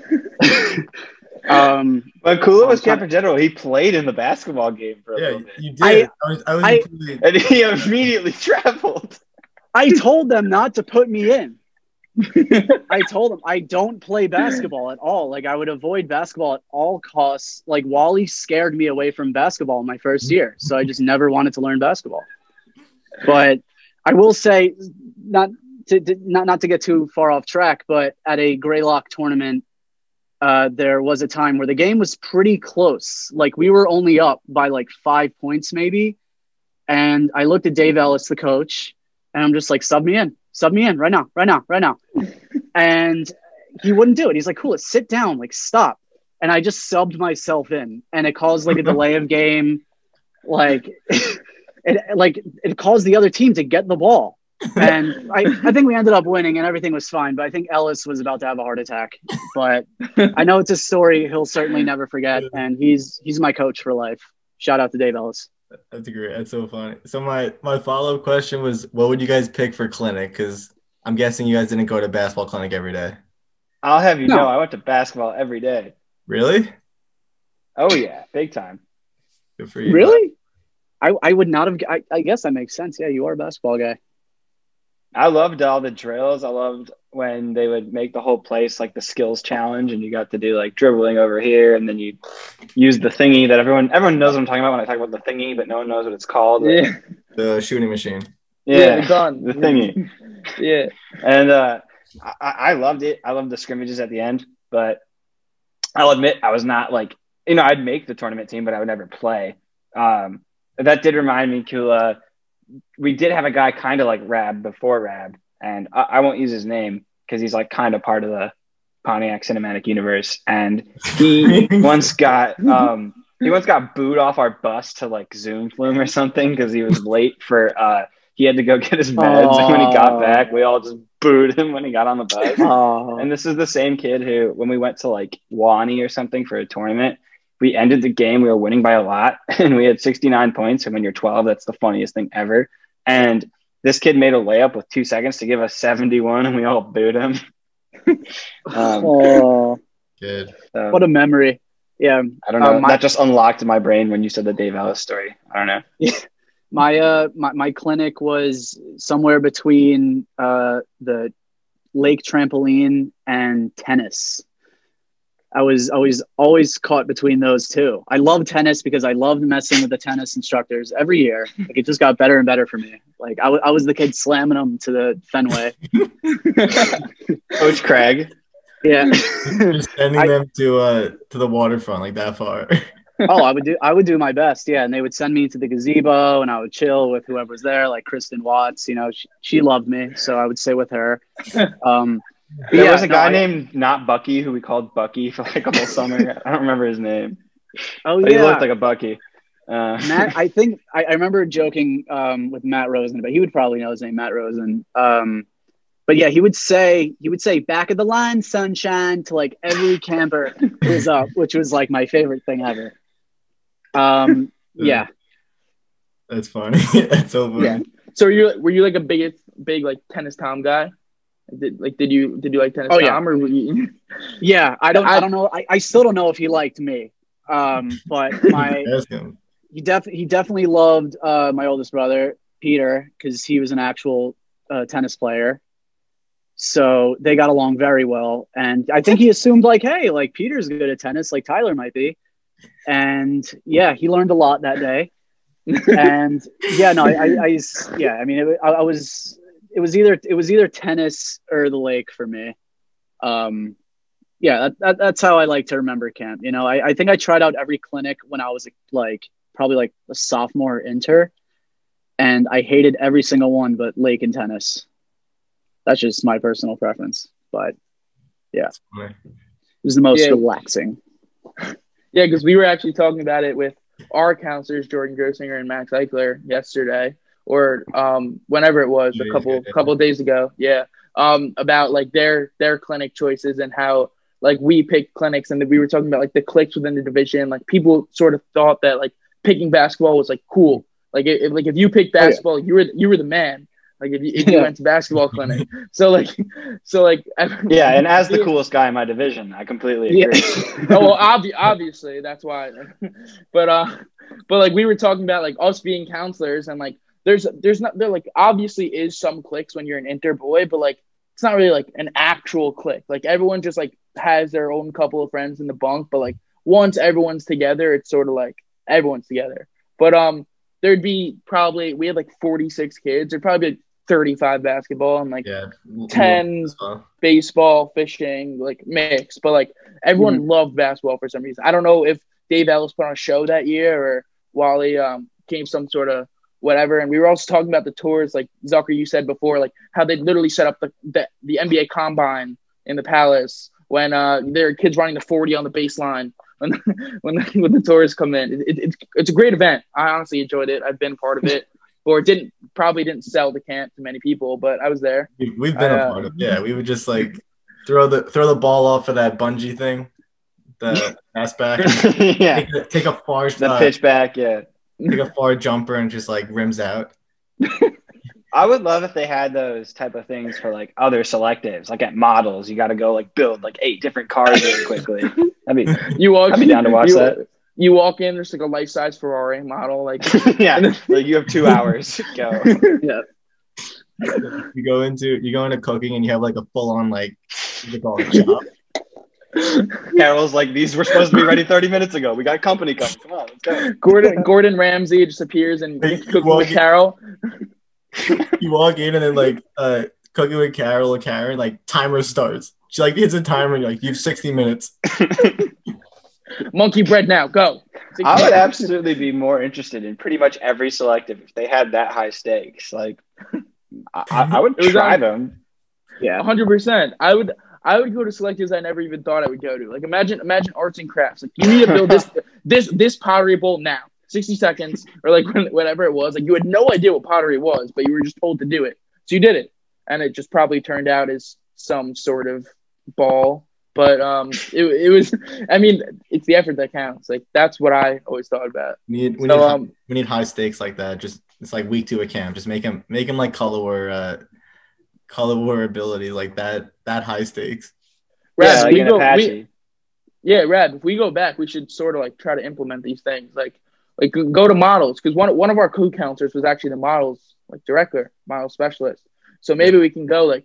um, When Kula was um, camp in general, he played in the basketball game for a Yeah, little bit. you did. I- I, was. I was I- completely- And he immediately traveled. I told them not to put me in. I told them I don't play basketball at all. Like I would avoid basketball at all costs. Like Wally scared me away from basketball in my first year, so I just never wanted to learn basketball. But I will say, not to, to not not to get too far off track, but at a Greylock tournament, uh, there was a time where the game was pretty close. Like we were only up by like five points maybe, and I looked at Dave Ellis, the coach, and I'm just like, sub me in. Sub me in right now, right now, right now. And he wouldn't do it. He's like, cool, sit down, like stop. And I just subbed myself in, and it caused like a delay of game. Like it like it caused the other team to get the ball. And I, I think we ended up winning and everything was fine. But I think Ellis was about to have a heart attack. But I know it's a story he'll certainly never forget. And he's he's my coach for life. Shout out to Dave Ellis. That's great. That's so funny. So my my follow up question was, what would you guys pick for clinic? Because I'm guessing you guys didn't go to basketball clinic every day. I'll have you No. know, I went to basketball every day. Really? Oh yeah, big time. Good for you. Really? I, I would not have I, I guess that makes sense. Yeah, you are a basketball guy. I loved all the drills. I loved when they would make the whole place like the skills challenge, and you got to do like dribbling over here, and then you use the thingy that everyone everyone knows what I'm talking about when I talk about the thingy, but no one knows what it's called. Yeah, The shooting machine. yeah, the gun. the thingy. Yeah, And uh, I, I loved it. I loved the scrimmages at the end, but I'll admit I was not like, you know, I'd make the tournament team, but I would never play. Um, that did remind me, Kula, we did have a guy kind of like Rab before Rab, and I, I won't use his name because he's like kind of part of the Pontiac cinematic universe. And he once got um, he once got booed off our bus to like Zoom Flume or something because he was late for uh, he had to go get his meds. And when he got back, we all just booed him when he got on the bus. Oh, And this is the same kid who, when we went to like Wani or something for a tournament, we ended the game. We were winning by a lot, and we had sixty-nine points. And when you're twelve, that's the funniest thing ever. And this kid made a layup with two seconds to give us seventy-one, and we all booed him. um, oh, Good. so, what a memory. Yeah. I don't know. uh, my- that just unlocked my brain when you said the Dave Ellis story. I don't know. My uh my, my clinic was somewhere between uh the lake trampoline and tennis. I was always always caught between those two. I loved tennis because I loved messing with the tennis instructors every year. Like it just got better and better for me. Like I, w- I was the kid slamming them to the Fenway. Coach Craig. Yeah, Just sending I- them to uh to the waterfront like that far. oh, I would do I would do my best. Yeah, and they would send me to the gazebo, and I would chill with whoever was there, like Kristen Watts. You know, she, she loved me, so I would stay with her. Um, There yeah, was a no, guy I- named Not Bucky who we called Bucky for like a whole summer. I don't remember his name. Oh But yeah, he looked like a Bucky. Uh, Matt. I think I, I remember joking um, with Matt Rosen, but he would probably know his name, Matt Rosen. Um, but yeah, he would say he would say "back of the line, sunshine" to like every camper who was up, which was like my favorite thing ever. Um, yeah, That's funny. That's so funny. Yeah. So were you were you like a big big like tennis Tom guy? Did like did you did you like tennis Oh, yeah. Tom or were you? yeah. I don't. I, I- don't know. I, I still don't know if he liked me. Um, but my Ask him. he def he definitely loved uh, my oldest brother Peter because he was an actual uh, tennis player. So they got along very well, and I think he assumed like, hey, like Peter's good at tennis, like Tyler might be, and yeah, he learned a lot that day. And yeah, no, I, I, I yeah, I mean, it, I, I was, it was either it was either tennis or the lake for me. Um, yeah, that, that, that's how I like to remember camp. You know, I, I think I tried out every clinic when I was like probably like a sophomore or inter, and I hated every single one but lake and tennis. That's just my personal preference, but yeah, it was the most Yeah. relaxing. Yeah, because we were actually talking about it with our counselors, Jordan Grosinger and Max Eichler, yesterday, or um, whenever it was, a Yeah, couple yeah, yeah. couple of days ago. Yeah, um, about like their their clinic choices and how like we picked clinics, and then we were talking about like the cliques within the division. Like people sort of thought that like picking basketball was like cool. Like if like if you picked Oh, yeah. basketball, you were you were the man. Like if you, if you Yeah. went to basketball clinic, so like so like yeah, and as the coolest guy in my division, I completely Yeah. agree. oh well, obvi- obviously that's why. But uh, but like we were talking about like us being counselors and like there's there's not there like obviously is some cliques when you're an inter boy, but like it's not really like an actual clique. Like everyone just like has their own couple of friends in the bunk, but like once everyone's together, it's sort of like everyone's together. But um, there'd be probably we had like forty-six kids. There'd probably be like thirty-five basketball and like Yeah. ten Well, baseball, fishing, like mix, but like everyone Mm-hmm. loved basketball for some reason. I don't know if Dave Ellis put on a show that year or Wally um, came some sort of whatever. And we were also talking about the tours, like Zucker, you said before, like how they literally set up the, the, the N B A combine in the Palace when uh, there are kids running the forty on the baseline when when the, when the tours come in. It, it, it's it's a great event. I honestly enjoyed it. I've been part of it. Or it didn't probably didn't sell the camp to many people, but I was there. we- We've been I, a uh, part of. Yeah, we would just like throw the throw the ball off of that bungee thing, the pass back, and yeah, take, a, take a far the uh, pitch back. Yeah, take a far jumper and just like rims out. I would love if they had those type of things for like other selectives, like at models. You got to go like build like eight different cars really quickly. I mean, You walk I'd be down to watch you, that. You walk in, there's like a life size Ferrari model, like yeah, like you have two hours. Go. Yeah. You go into you go into cooking and you have like a full on like what do you call it, chop. Carol's like, these were supposed to be ready thirty minutes ago. We got company coming. Come on, let's go. Gordon Gordon Ramsay just appears and Hey, cooking walk with in- Carol. You walk in and then like uh cooking with Carol or Karen, like timer starts. She like hits a timer and you're like you have sixty minutes. Monkey bread now, go. I would absolutely be more interested in pretty much every selective if they had that high stakes. Like, I, I would It was try on- them. Yeah. hundred percent. I would I would go to selectives I never even thought I would go to. Like imagine imagine arts and crafts. Like you need to build this this this pottery bowl now. sixty seconds or like whatever it was. Like you had no idea what pottery was, but you were just told to do it. So you did it. And it just probably turned out as some sort of ball. But um it, it was I mean, it's the effort that counts. Like that's what I always thought about. We need we So, need um, we need high stakes like that. Just it's like week two of camp. Just make him make him like color war uh color war ability like that that high stakes. Rab, Yeah, like we an go, Apache. we, yeah, Rab, if we go back, we should sort of like try to implement these things. Like like go to models because one one of our co-counselors was actually the models like director, model specialist. So maybe we can go like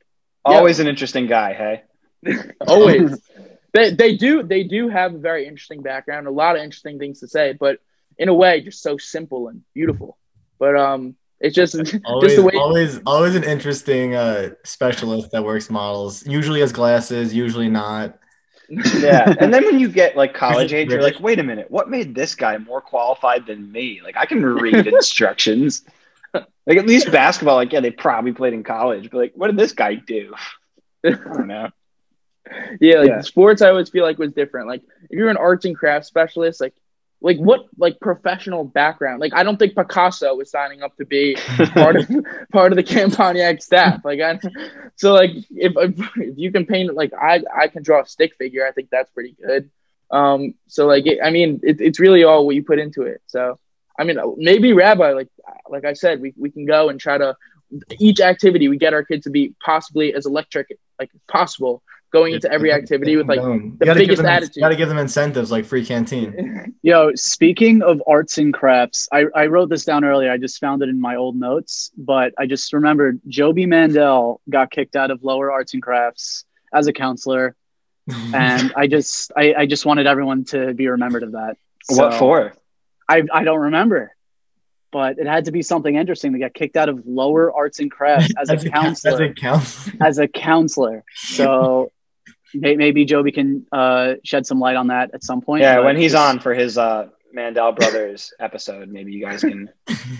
Always an interesting guy, hey? Always. They they do they do have a very interesting background, a lot of interesting things to say, but in a way, just so simple and beautiful. But um, it's just Always, just the way. always, always an interesting uh, specialist that works models. Usually has glasses, usually not. Yeah, and then when you get like college age, you're British. like, wait a minute, what made this guy more qualified than me? Like, I can read instructions. Like, at least basketball, like, yeah, they probably played in college, but like, what did this guy do? I don't know. Yeah, like Yeah. sports, I always feel like was different. Like if you're an arts and crafts specialist, like like what like professional background? Like I don't think Picasso was signing up to be part of part of the Camp Pontiac staff. Like I, so like if if, if you can paint like I I can draw a stick figure, I think that's pretty good. Um, so like it, I mean, it, it's really all what you put into it. So I mean, maybe Rabbi, like like I said, we we can go and try to each activity we get our kids to be possibly as electric like possible. Going into every activity with like You the gotta give biggest them, attitude. You got to give them incentives like free canteen. Yo, speaking of arts and crafts, I, I wrote this down earlier. I just found it in my old notes, but I just remembered Joby Mandel got kicked out of lower arts and crafts as a counselor. And I just I, I just wanted everyone to be remembered of that. What So, for? I, I don't remember. But it had to be something interesting to get kicked out of lower arts and crafts as, as a counselor. As a counselor. As a counselor. So maybe Joby can uh, shed some light on that at some point. Yeah, but when he's just- on for his uh, Mandel Brothers episode, maybe you guys can.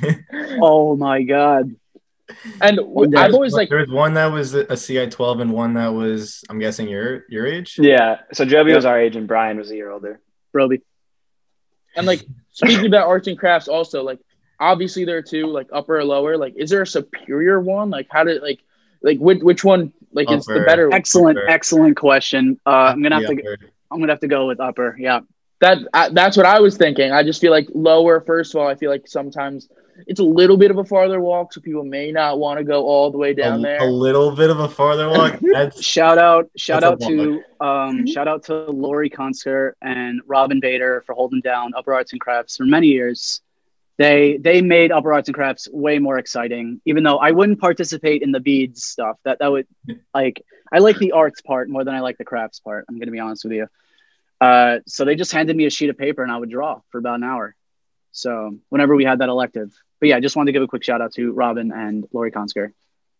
Oh my God. And day. I've always like There was one that was a C I twelve and one that was, I'm guessing, your your age. Yeah, so Joby Yep. was our age and Brian was a year older. Broby. and like speaking about arts and crafts also like obviously there are two like upper or lower. Like is there a superior one? Like how did like like which which one like is the Upper. better? Excellent, Upper. excellent question. Uh, I'm gonna have The to. upper. I'm gonna have to go with upper. Yeah. That I, that's what I was thinking. I just feel like lower. First of all, I feel like sometimes it's a little bit of a farther walk, so people may not want to go all the way down a, there. a little bit of a farther walk. That's Shout out, shout That's out a to, um, shout out to Lori Consker and Robin Bader for holding down Upper Arts and Crafts for many years. They they made Upper Arts and Crafts way more exciting. Even though I wouldn't participate in the beads stuff, that that would like I like the arts part more than I like the crafts part. I'm gonna be honest with you. Uh, so they just handed me a sheet of paper and I would draw for about an hour. So whenever we had that elective, but yeah, I just wanted to give a quick shout out to Robin and Lori Consker.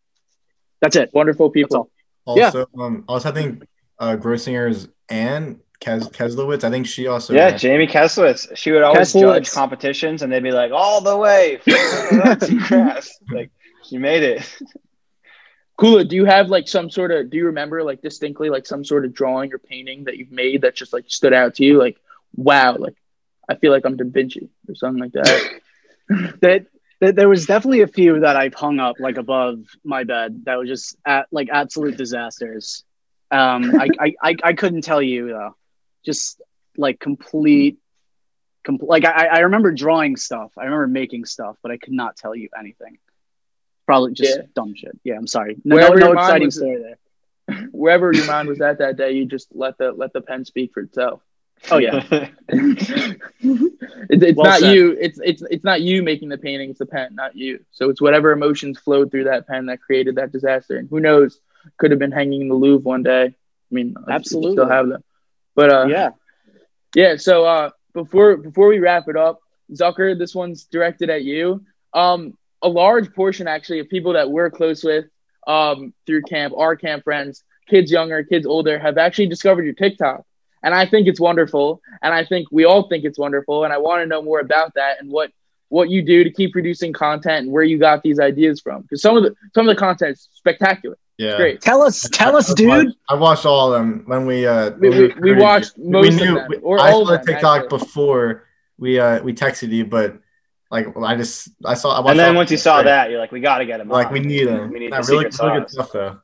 That's it. Wonderful That's people. all. also um also I think uh Grossinger's and Kes- Keslowitz. I think she also Yeah, ran- Jamie Keslowitz. She would always Keslowitz. judge competitions, and they'd be like, "All the way, arts and crafts." Like she made it. Kula, do you have like some sort of? Do you remember like distinctly like some sort of drawing or painting that you've made that just like stood out to you? Like, wow, like I feel like I'm Da Vinci or something like that. that, that there was definitely a few that I've hung up like above my bed that were just at, like absolute disasters. Um, I, I, I, I couldn't tell you though, just like complete, com- like I, I remember drawing stuff. I remember making stuff, but I could not tell you anything. Probably just Yeah. dumb shit. Yeah, I'm sorry. No, no, Wherever no your mind exciting was- story there. Wherever your mind was at that day, you just let the let the pen speak for itself. Oh yeah. it, it's Well not said. you. It's it's it's not you making the painting. It's the pen, not you. So it's whatever emotions flowed through that pen that created that disaster. And who knows? Could have been hanging in the Louvre one day. I mean, we Absolutely. still have them. But uh, Yeah. yeah. So uh, before before we wrap it up, Zucker, this one's directed at you. Um, a large portion actually of people that we're close with um through camp, our camp friends, kids younger, kids older, have actually discovered your TikTok. And I think it's wonderful. And I think we all think it's wonderful. And I want to know more about that and what what you do to keep producing content and where you got these ideas from. Because some of the some of the content is spectacular. Yeah. It's great. Tell us, tell us, I- I dude. watched- I watched all of them when we uh We, when we, we recruited watched you. most we knew, of them. we- Or I all saw of the them, TikTok actually. before we uh we texted you, but like I just I saw I watched And then all- once you saw that, you're like, "We got to get him like on. we need them. We need Not the really, secret really good sauce." stuff though.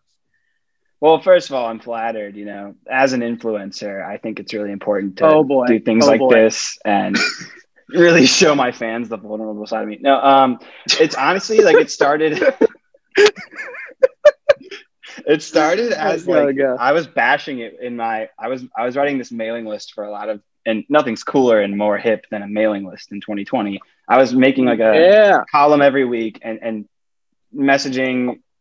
Well, first of all, I'm flattered. You know, as an influencer, I think it's really important to Oh, boy. do things Oh, like boy. this and really show my fans the vulnerable side of me. No, um, it's honestly like it started. It started as Go, like go. I was bashing it in my. I was I was writing this mailing list for a lot of, and nothing's cooler and more hip than a mailing list in twenty twenty. I was making like a Yeah. column every week and and messaging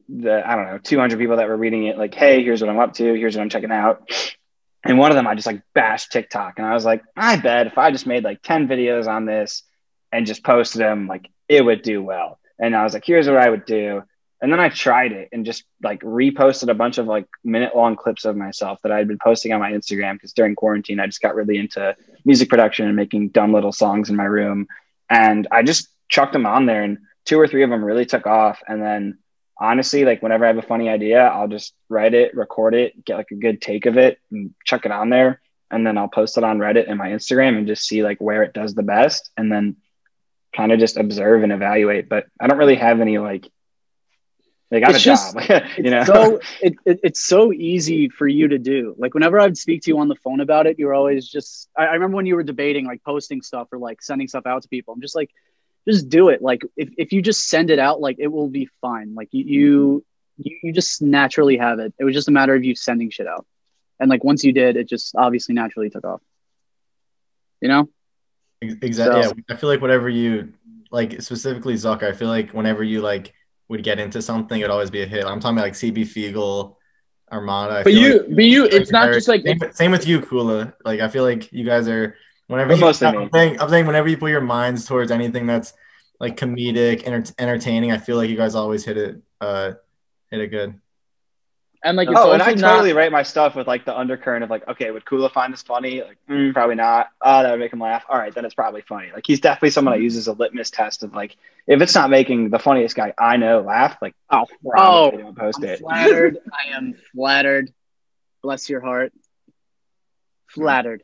the, I don't know, two hundred people that were reading it, like, hey, here's what I'm up to. Here's what I'm checking out. And one of them, I just like bashed TikTok. And I was like, I bet if I just made like ten videos on this and just posted them, like it would do well. And I was like, here's what I would do. And then I tried it and just like reposted a bunch of like minute long clips of myself that I'd been posting on my Instagram. Because during quarantine, I just got really into music production and making dumb little songs in my room. And I just chucked them on there, and two or three of them really took off. And then honestly, like whenever I have a funny idea, I'll just write it, record it, get like a good take of it and chuck it on there. And then I'll post it on Reddit and my Instagram and just see like where it does the best. And then kind of just observe and evaluate. But I don't really have any like, they got It's a just- job, you know? So it, it it's so easy for you to do. Like whenever I'd speak to you on the phone about it, you're always just, I, I remember when you were debating, like posting stuff or like sending stuff out to people. I'm just like, just do it. Like if, if you just send it out, like it will be fine. Like you, you, you, you just naturally have it. It was just a matter of you sending shit out. And like, once you did, it just obviously naturally took off, you know? Exactly. So- Yeah. I feel like whatever you like, specifically Zucker, I feel like whenever you like would get into something, it'd always be a hit. I'm talking about like C B Fiegel, Armada. I But feel you, like, but you, it's not are- just like same, same with you, Kula. Like I feel like you guys are whenever But you, mostly I'm me. saying, I'm saying whenever you put your minds towards anything that's like comedic, enter- entertaining, I feel like you guys always hit it, uh, hit it good. and like it's Oh, and also I not. totally write my stuff with like the undercurrent of like, okay, would Kula find this funny? Like, mm, probably not. Oh, that would make him laugh. All right, then it's probably funny. Like he's definitely someone I use as a litmus test of like, if it's not making the funniest guy I know laugh, like, Oh, probably don't post I'm it. flattered. I am flattered. Bless your heart. Flattered.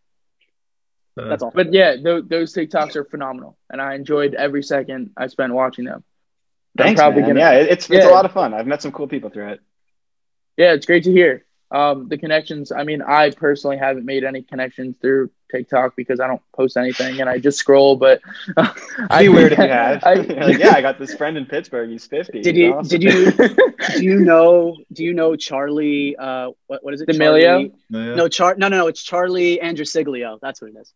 Uh, That's all. But yeah, th- those TikToks are phenomenal, and I enjoyed every second I spent watching them. I'm Thanks, probably man. gonna- Yeah, it- it's it's Yeah. a lot of fun. I've met some cool people through it. Yeah, it's great to hear. Um, the connections. I mean, I personally haven't made any connections through TikTok because I don't post anything and I just scroll. But It'd be weird if you had. I, You're like, yeah, I got this friend in Pittsburgh. He's fifty. Did He's you awesome. did you do you know do you know Charlie uh what what is it? D'Amelio? Charlie, yeah. no Char no no no it's Charlie Andresiglio. That's what it is.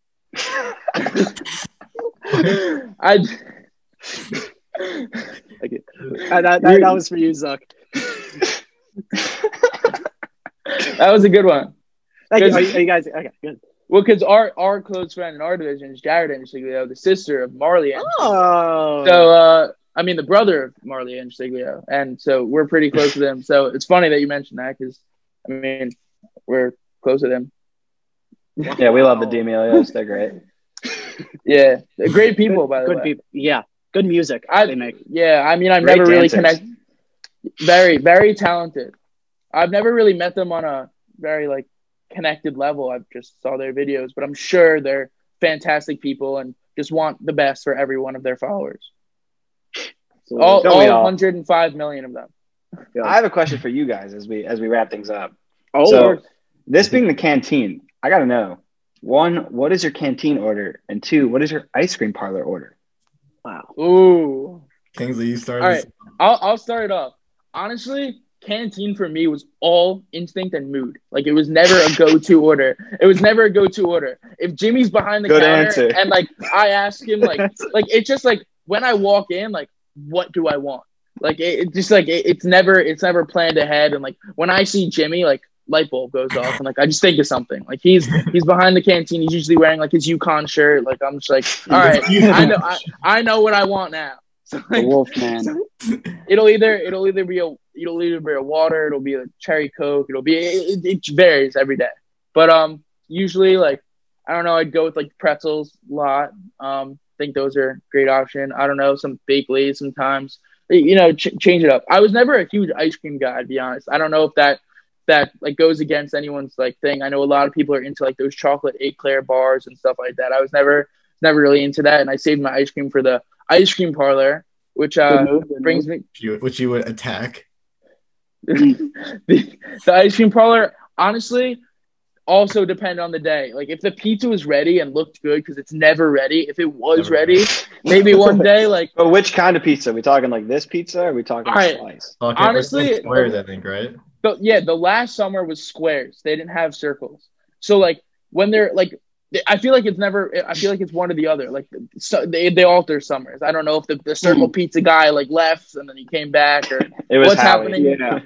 I Thank you. Uh, that, that, that was for you, Zuck. that was a good one. Thank you. Good. Are, you. are you guys okay? Good. Well, because our our close friend in our division is Jared Andresiglio, the sister of Marley Andresiglio. Oh, So, uh, I mean, the brother of Marley Andresiglio, and so we're pretty close with him. So it's funny that you mentioned that because, I mean, we're close with him. Yeah, we love the D'Amelios. They're great. Yeah, they're great people, good, by the good way. people. Yeah, good music I- they make. Yeah, I mean, I've Great never really dancers. connected. Very, very talented. I've never really met them on a very like connected level. I've just saw their videos, but I'm sure they're fantastic people and just want the best for every one of their followers. All, Don't we all all? one hundred five million of them. I have a question for you guys as we as we wrap things up. Oh, So this being the canteen, I gotta know. One, what is your canteen order? And two, what is your ice cream parlor order? wow. Ooh. Kingsley, you started. All right. I'll I'll start it off. Honestly, canteen for me was all instinct and mood. Like it was never a go-to order. It was never a go-to order. If Jimmy's behind the Good counter answer. and like I ask him like like it's just like when I walk in like what do I want? Like it, it just like it, it's never it's never planned ahead and like when I see Jimmy like light bulb goes off and like I just think of something. Like he's he's behind the canteen. He's usually wearing like his Yukon shirt. Like I'm just like all right, I know I, I know what I want now. So The like, Wolf Man. it'll either it'll either be a it'll either be a water, it'll be a cherry coke, it'll be it, it varies every day. But um usually like I don't know, I'd go with like pretzels a lot. Um think those are a great option. I don't know, some baked lays sometimes. You know, ch- change it up. I was never a huge ice cream guy, to be honest. I don't know if that that like goes against anyone's like thing. I know a lot of people are into like those chocolate eclair bars and stuff like that. I was never never really into that, and I saved my ice cream for the ice cream parlor, which uh Good move, good brings move. me You, which you would attack. the, the ice cream parlor. Honestly, also depend on the day. Like if the pizza was ready and looked good, because it's never ready. If it was Never ready, maybe one day like But which kind of pizza? Are we talking like this pizza? Or are we talking All right. slice? Okay, Honestly, like squares, I think, right? the, yeah, the last summer was squares. They didn't have circles. So like when they're like I feel like it's never. I feel like it's one or the other. Like so they they alter summers. I don't know if the, the circle pizza guy like left and then he came back or It was what's Howie. happening. Yeah.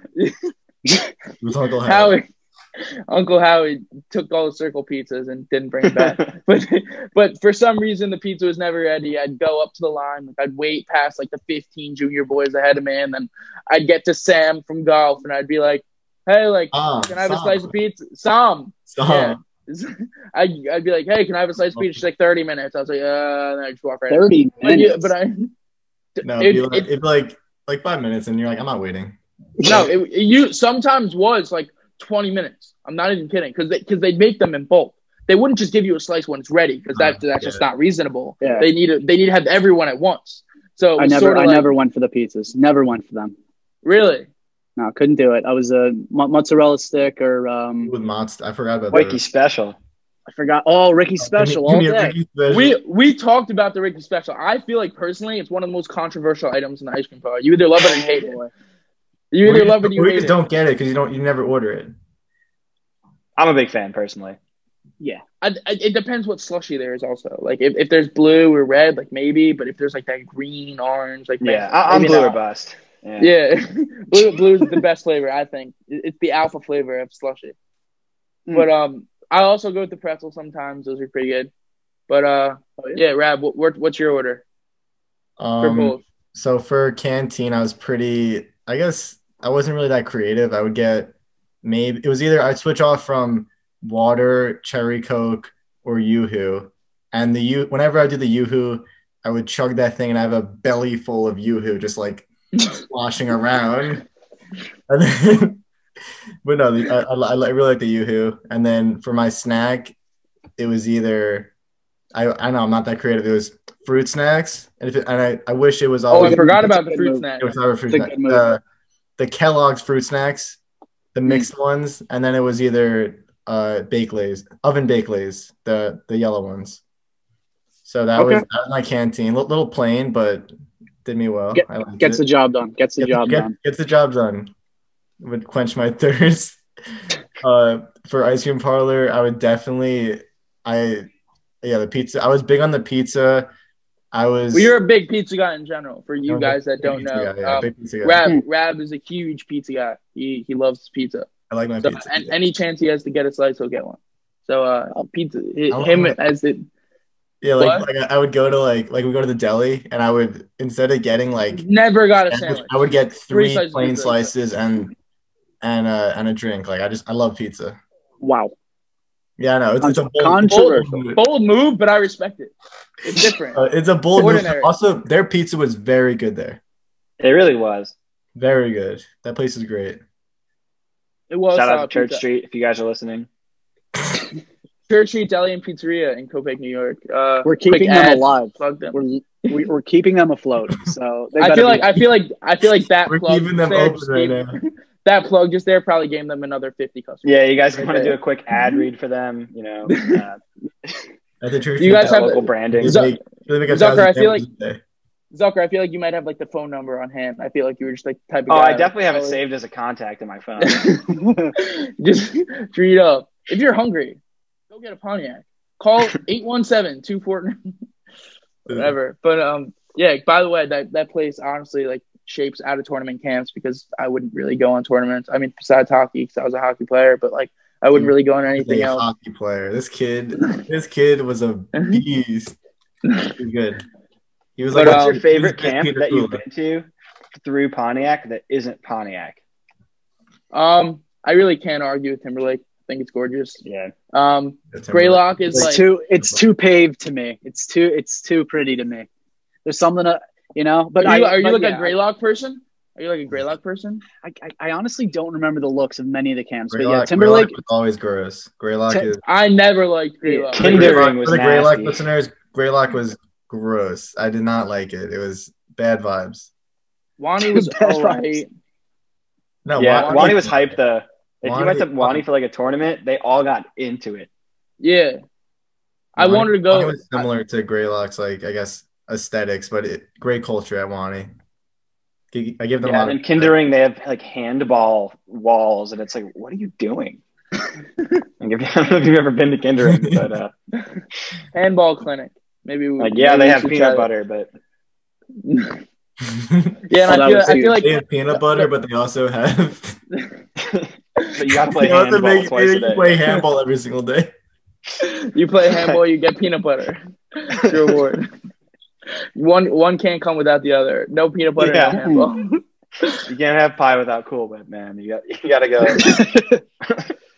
It was Uncle Howie. Howie, Uncle Howie took all the circle pizzas and didn't bring it back. but but for some reason the pizza was never ready. I'd go up to the line. Like I'd wait past like the fifteen junior boys ahead of me, and then I'd get to Sam from golf, and I'd be like, "Hey, like, Ah, can I have Sam. a slice of pizza?" Sam. Sam. Yeah. I'd, I'd be like, "Hey, can I have a slice of pizza?" She's like, thirty minutes. I was like, uh, and then I just walk right. thirty But, yeah, minutes. but I No, it- it'd, be like, it- it'd be like like five minutes, and you're like, I'm not waiting. no, it, it you sometimes was like twenty minutes. I'm not even kidding, because they because they make them in bulk. They wouldn't just give you a slice when it's ready, because that Uh, that's just yeah. not reasonable. Yeah. They need to they need to have everyone at once. So it I was never, sort of I like, never went for the pizzas. Never went for them. really. No, couldn't do it. I was a mo- mozzarella stick or um, With Monst, I forgot about Wakey those. special. I forgot. Oh, Ricky Special all Give me a day. Ricky Special. We we talked about the Ricky Special. I feel like personally, it's one of the most controversial items in the ice cream bar. You either love it or you hate it. You Or either love it or you or hate just it. don't get it because you don't you never order it. I'm a big fan personally. Yeah. I, I, it depends what slushy there is also. Like if, if there's blue or red, like maybe. But if there's like that green, orange, like Yeah, maybe- I, I'm maybe blue or not. bust. Yeah. Yeah, blue blue is the best flavor. I think It- it's the alpha flavor of slushy. Mm. But um, I also go with the pretzel sometimes. Those are pretty good. But uh, Oh, yeah. yeah, Rab, what, what what's your order for Um, both? so for canteen, I was pretty. I guess I wasn't really that creative. I would get maybe it was either I'd switch off from water, cherry coke, or Yoo-hoo, and the you whenever I do the Yoo-hoo, I would chug that thing and I have a belly full of Yoo-hoo just like sloshing around. And then, but no, the, I, I, I really like the Yoo-hoo. And then for my snack, it was either I I know I'm not that creative. It was fruit snacks, and if it, and I, I wish it was Oh, always I forgot That's a about the good fruit move. snack. it was never fruit It's a snack. good move. Uh, the Kellogg's fruit snacks, the mixed ones, and then it was either uh bake lays, oven bake lays, the the yellow ones. So that Okay. was that was my canteen. Little, little plain, but did me well. Get- I liked Gets it. the job done. Gets the Get- job get- done. Gets the job done. Would quench my thirst. uh, for ice cream parlor, I would definitely, I, yeah, the pizza. I was big on the pizza. I was. Well, you're a big pizza guy in general. For you I'm a guys big that don't pizza know, guy, yeah, um, big pizza guy. Rab Rab is a huge pizza guy. He he loves pizza. I like my So pizza. and yeah. any chance he has to get a slice, he'll get one. So uh, pizza love him it. as it Yeah, like, What? like I would go to like like we go to the deli and I would instead of getting like never got a sandwich, sandwich. I would get Three three, slices of plain pizza. slices and and uh and a drink. Like I just I love pizza. Wow. Yeah, I know it's, it's a bold, Controversial. bold- Bold move, but I respect it. It's different. uh, it's a bold move. Ordinary. Also, their pizza was very good there. It really was. Very good. That place is great. It was Shout out uh, to Church pizza. Street if you guys are listening. Church Street Deli and Pizzeria in Copiague, New York. Uh, We're quick keeping them ad, alive. Plug them. We're we, we're keeping them afloat. So they I better feel be- like I feel like I feel like that We're plug keeping just them there open just right gave- now. that plug just there probably gave them another fifty customers. Yeah, you guys Right want to do there. a quick ad read for them? You know, uh, At the church, You guys have- local branding. They Zuck- make, they make a Zucker, thousand I feel like- sandwiches a day. Zucker, I feel like you might have like the phone number on hand. I feel like you were just like the type of Oh, guy. I definitely have it like, saved as a contact in my phone. just treat up. If you're hungry, go get a Pontiac. Call eight one seven, two four whatever. But um yeah, by the way, that, that place honestly like shapes out of tournament camps because I wouldn't really go on tournaments. I mean, besides hockey, because I was a hockey player, but like I wouldn't really go on anything He's a else. hockey player. This kid, this kid was a beast. He was good. He was But, like, What's um, your favorite he was camp Peter that you've Kula. been to through Pontiac that isn't Pontiac? Um, I really can't argue with Timberlake. I think it's gorgeous. Yeah. Um, That's Greylock is it's like too it's too paved to me. It's too it's too pretty to me. There's something to, you know. But are you, I, are you but like yeah, a Greylock person? Are you like a Greylock person? I, I, I honestly don't remember the looks of many of the camps. But yeah, Greylock, Timberlake. Greylock was always gross. Greylock Ti- is I never liked Yeah. Greylock. Kin- Kindering Greylock- was for the Greylock nasty. listeners. Greylock was gross. I did not like it. It was bad vibes. Wani was Bad alright. vibes. No, yeah, Wani- Wani was hyped though. If Wani you went to was Wani fun. for like a tournament, they all got into it. Yeah. I Wani- wanted to go. Wani was similar to Greylock's, like I guess aesthetics, but it, great culture at Wani. I give them a Yeah, lot and of Kindering, they have like handball walls, and it's like, what are you doing? Like, if you, I don't know if you've ever been to Kindred, but uh, Handball clinic. Maybe we, like yeah, maybe they we have should peanut try butter, but that. Oh, Yeah, and I that feel, was I huge. feel like They have peanut butter, but they also have. but you got to play They also handball make twice they a day. play handball every single day. you play handball, you get peanut butter. It's your reward. One one can't come without the other. No peanut butter, Yeah. no handball. You can't have pie without Cool Whip, man. You got you got to go.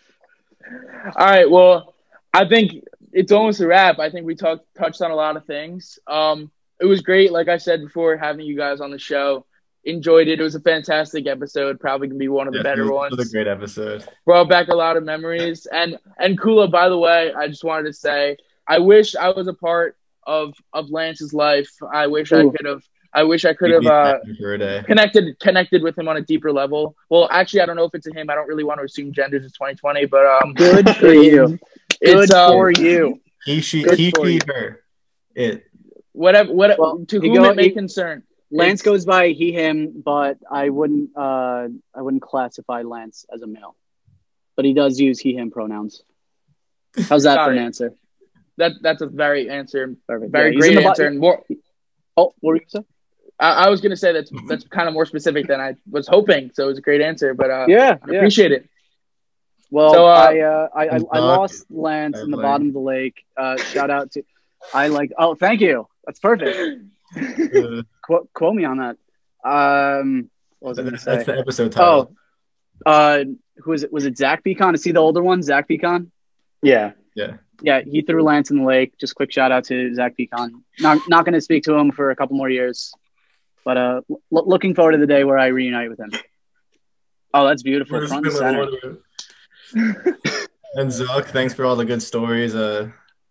All right. Well, I think it's almost a wrap. I think we talked touched on a lot of things. Um, it was great, like I said before, having you guys on the show. Enjoyed it. It was a fantastic episode. Probably gonna be one of the Yeah, better it was, ones. it was a great episode. Brought back a lot of memories. And and Kula, by the way, I just wanted to say, I wish I was a part of of Lance's life. I wish I Ooh. could have. I wish I could We'd have be uh, happy for a day. connected connected with him on a deeper level. Well, actually, I don't know if it's a him. I don't really want to assume genders. It's twenty twenty, but um, Good for you. It's Good um, for you. He, she, Good he, for she, you. her. It. whatever. What Well, to he whom go- it may he- concern. Lance It's- goes by he, him, but I wouldn't uh I wouldn't classify Lance as a male. But he does use he, him pronouns. How's that Got for an it. answer? That that's a very answer. Perfect. Very Yeah, he's in great the bo- answer. And more. Oh, what were you saying? I, I was gonna say that's that's kind of more specific than I was hoping. So it was a great answer. But uh, Yeah, I yeah. appreciate it. Well, So, uh, I, uh, I I and I Doc, lost Lance in the like- bottom of the lake. Uh, shout out to I like. Oh, thank you. That's perfect. Uh, Quote, quote me on that. Um, what was I going to that's, say? that's the episode title. Oh, uh, who was it? Was it Zach Beacon? Is he the older one? Zach Beacon? Yeah. Yeah. Yeah, he threw Lance in the lake. Just quick shout out to Zach Beacon. Not not going to speak to him for a couple more years, but uh, l- looking forward to the day where I reunite with him. Oh, that's beautiful. We're Front and spilling center. water. And Zuck, thanks for all the good stories. Uh,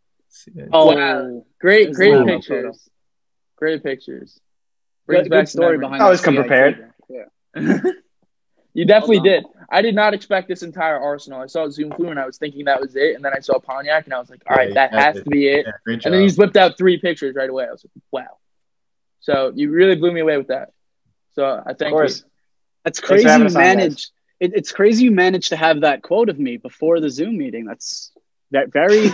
Oh, Wow. Great, There's great a lot of pictures. Great pictures. Brings good, back good story memories. behind. I was that come C I T. prepared. Yeah. You definitely Well done. did. I did not expect this entire arsenal. I saw Zoom through and I was thinking that was it, and then I saw Pontiac and I was like, all right, Yeah, that you has did. to be it. Yeah, great job. And then he's whipped out three pictures right away. I was like, wow. So you really blew me away with that. So I Of thank course. you. That's for crazy. having You us on, guys. managed. It, it's crazy. You managed to have that quote of me before the Zoom meeting. That's that very.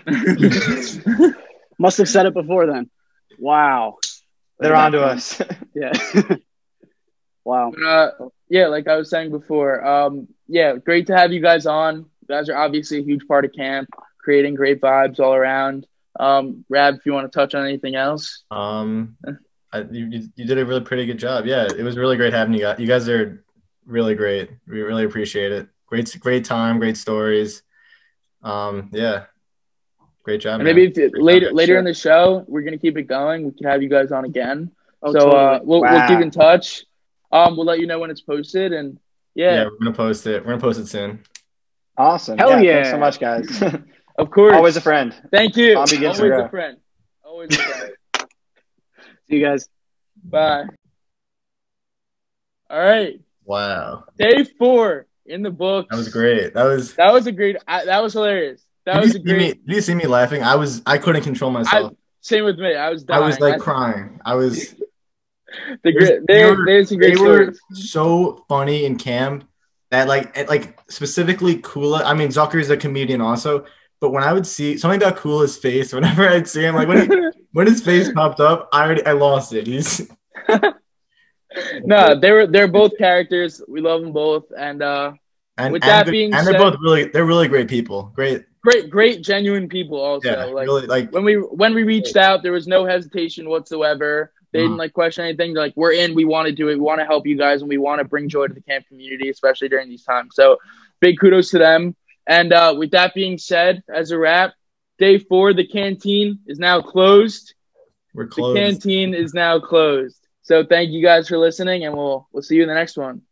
Must have said it before then. Wow. They're on to us. Yeah. Wow. But, uh, yeah, like I was saying before, um, yeah, great to have you guys on. You guys are obviously a huge part of camp, creating great vibes all around. Um, Rab, if you want to touch on anything else. Um, I, you, you you did a really pretty good job. Yeah, it was really great having you guys. You guys are really great. We really appreciate it. Great, great time, great stories. Um, yeah, great job. And man. maybe if it, Great later job. later Sure. in the show, we're gonna keep it going. We can have you guys on again. Oh, so totally. uh, we'll we'll Wow. keep in touch. Um, we'll let you know when it's posted, and Yeah, yeah, we're gonna post it. We're gonna post it soon. Awesome. Hell Thanks yeah. so much, guys. of course. Always a friend. Thank you. Bobby Always Gibson, bro. a friend. Always a friend. See you guys. Bye. All right, Wow, day four in the books. that was great. That was. That was a great. I, that was hilarious. That Did was you a see me? great. Did you see me laughing? I was. I couldn't control myself. Same with me. I was I, dying. was like I- crying. I was. the great. They There, were- there's some They great were stories. so funny in camp that like it- like specifically Kula. I mean, Zucker is a comedian also, but when I would see something about Kula's face, whenever I'd see him, like when he, when his face popped up, I already I lost it. He's No, they were. They're both characters. We love them both, and uh, and, With and that they're- being and they're said- both really they're really great people. Great, great, great, genuine people. Also, yeah, like really like when we when we reached out, there was no hesitation whatsoever. They didn't Mhm. like question anything. They're like, we're in. We want to do it. We want to help you guys, and we want to bring joy to the camp community, especially during these times. So, big kudos to them. And uh, with that being said, as a wrap, day four, the canteen is now closed. we're The close. canteen is now closed. So, thank you guys for listening, and we'll we'll see you in the next one.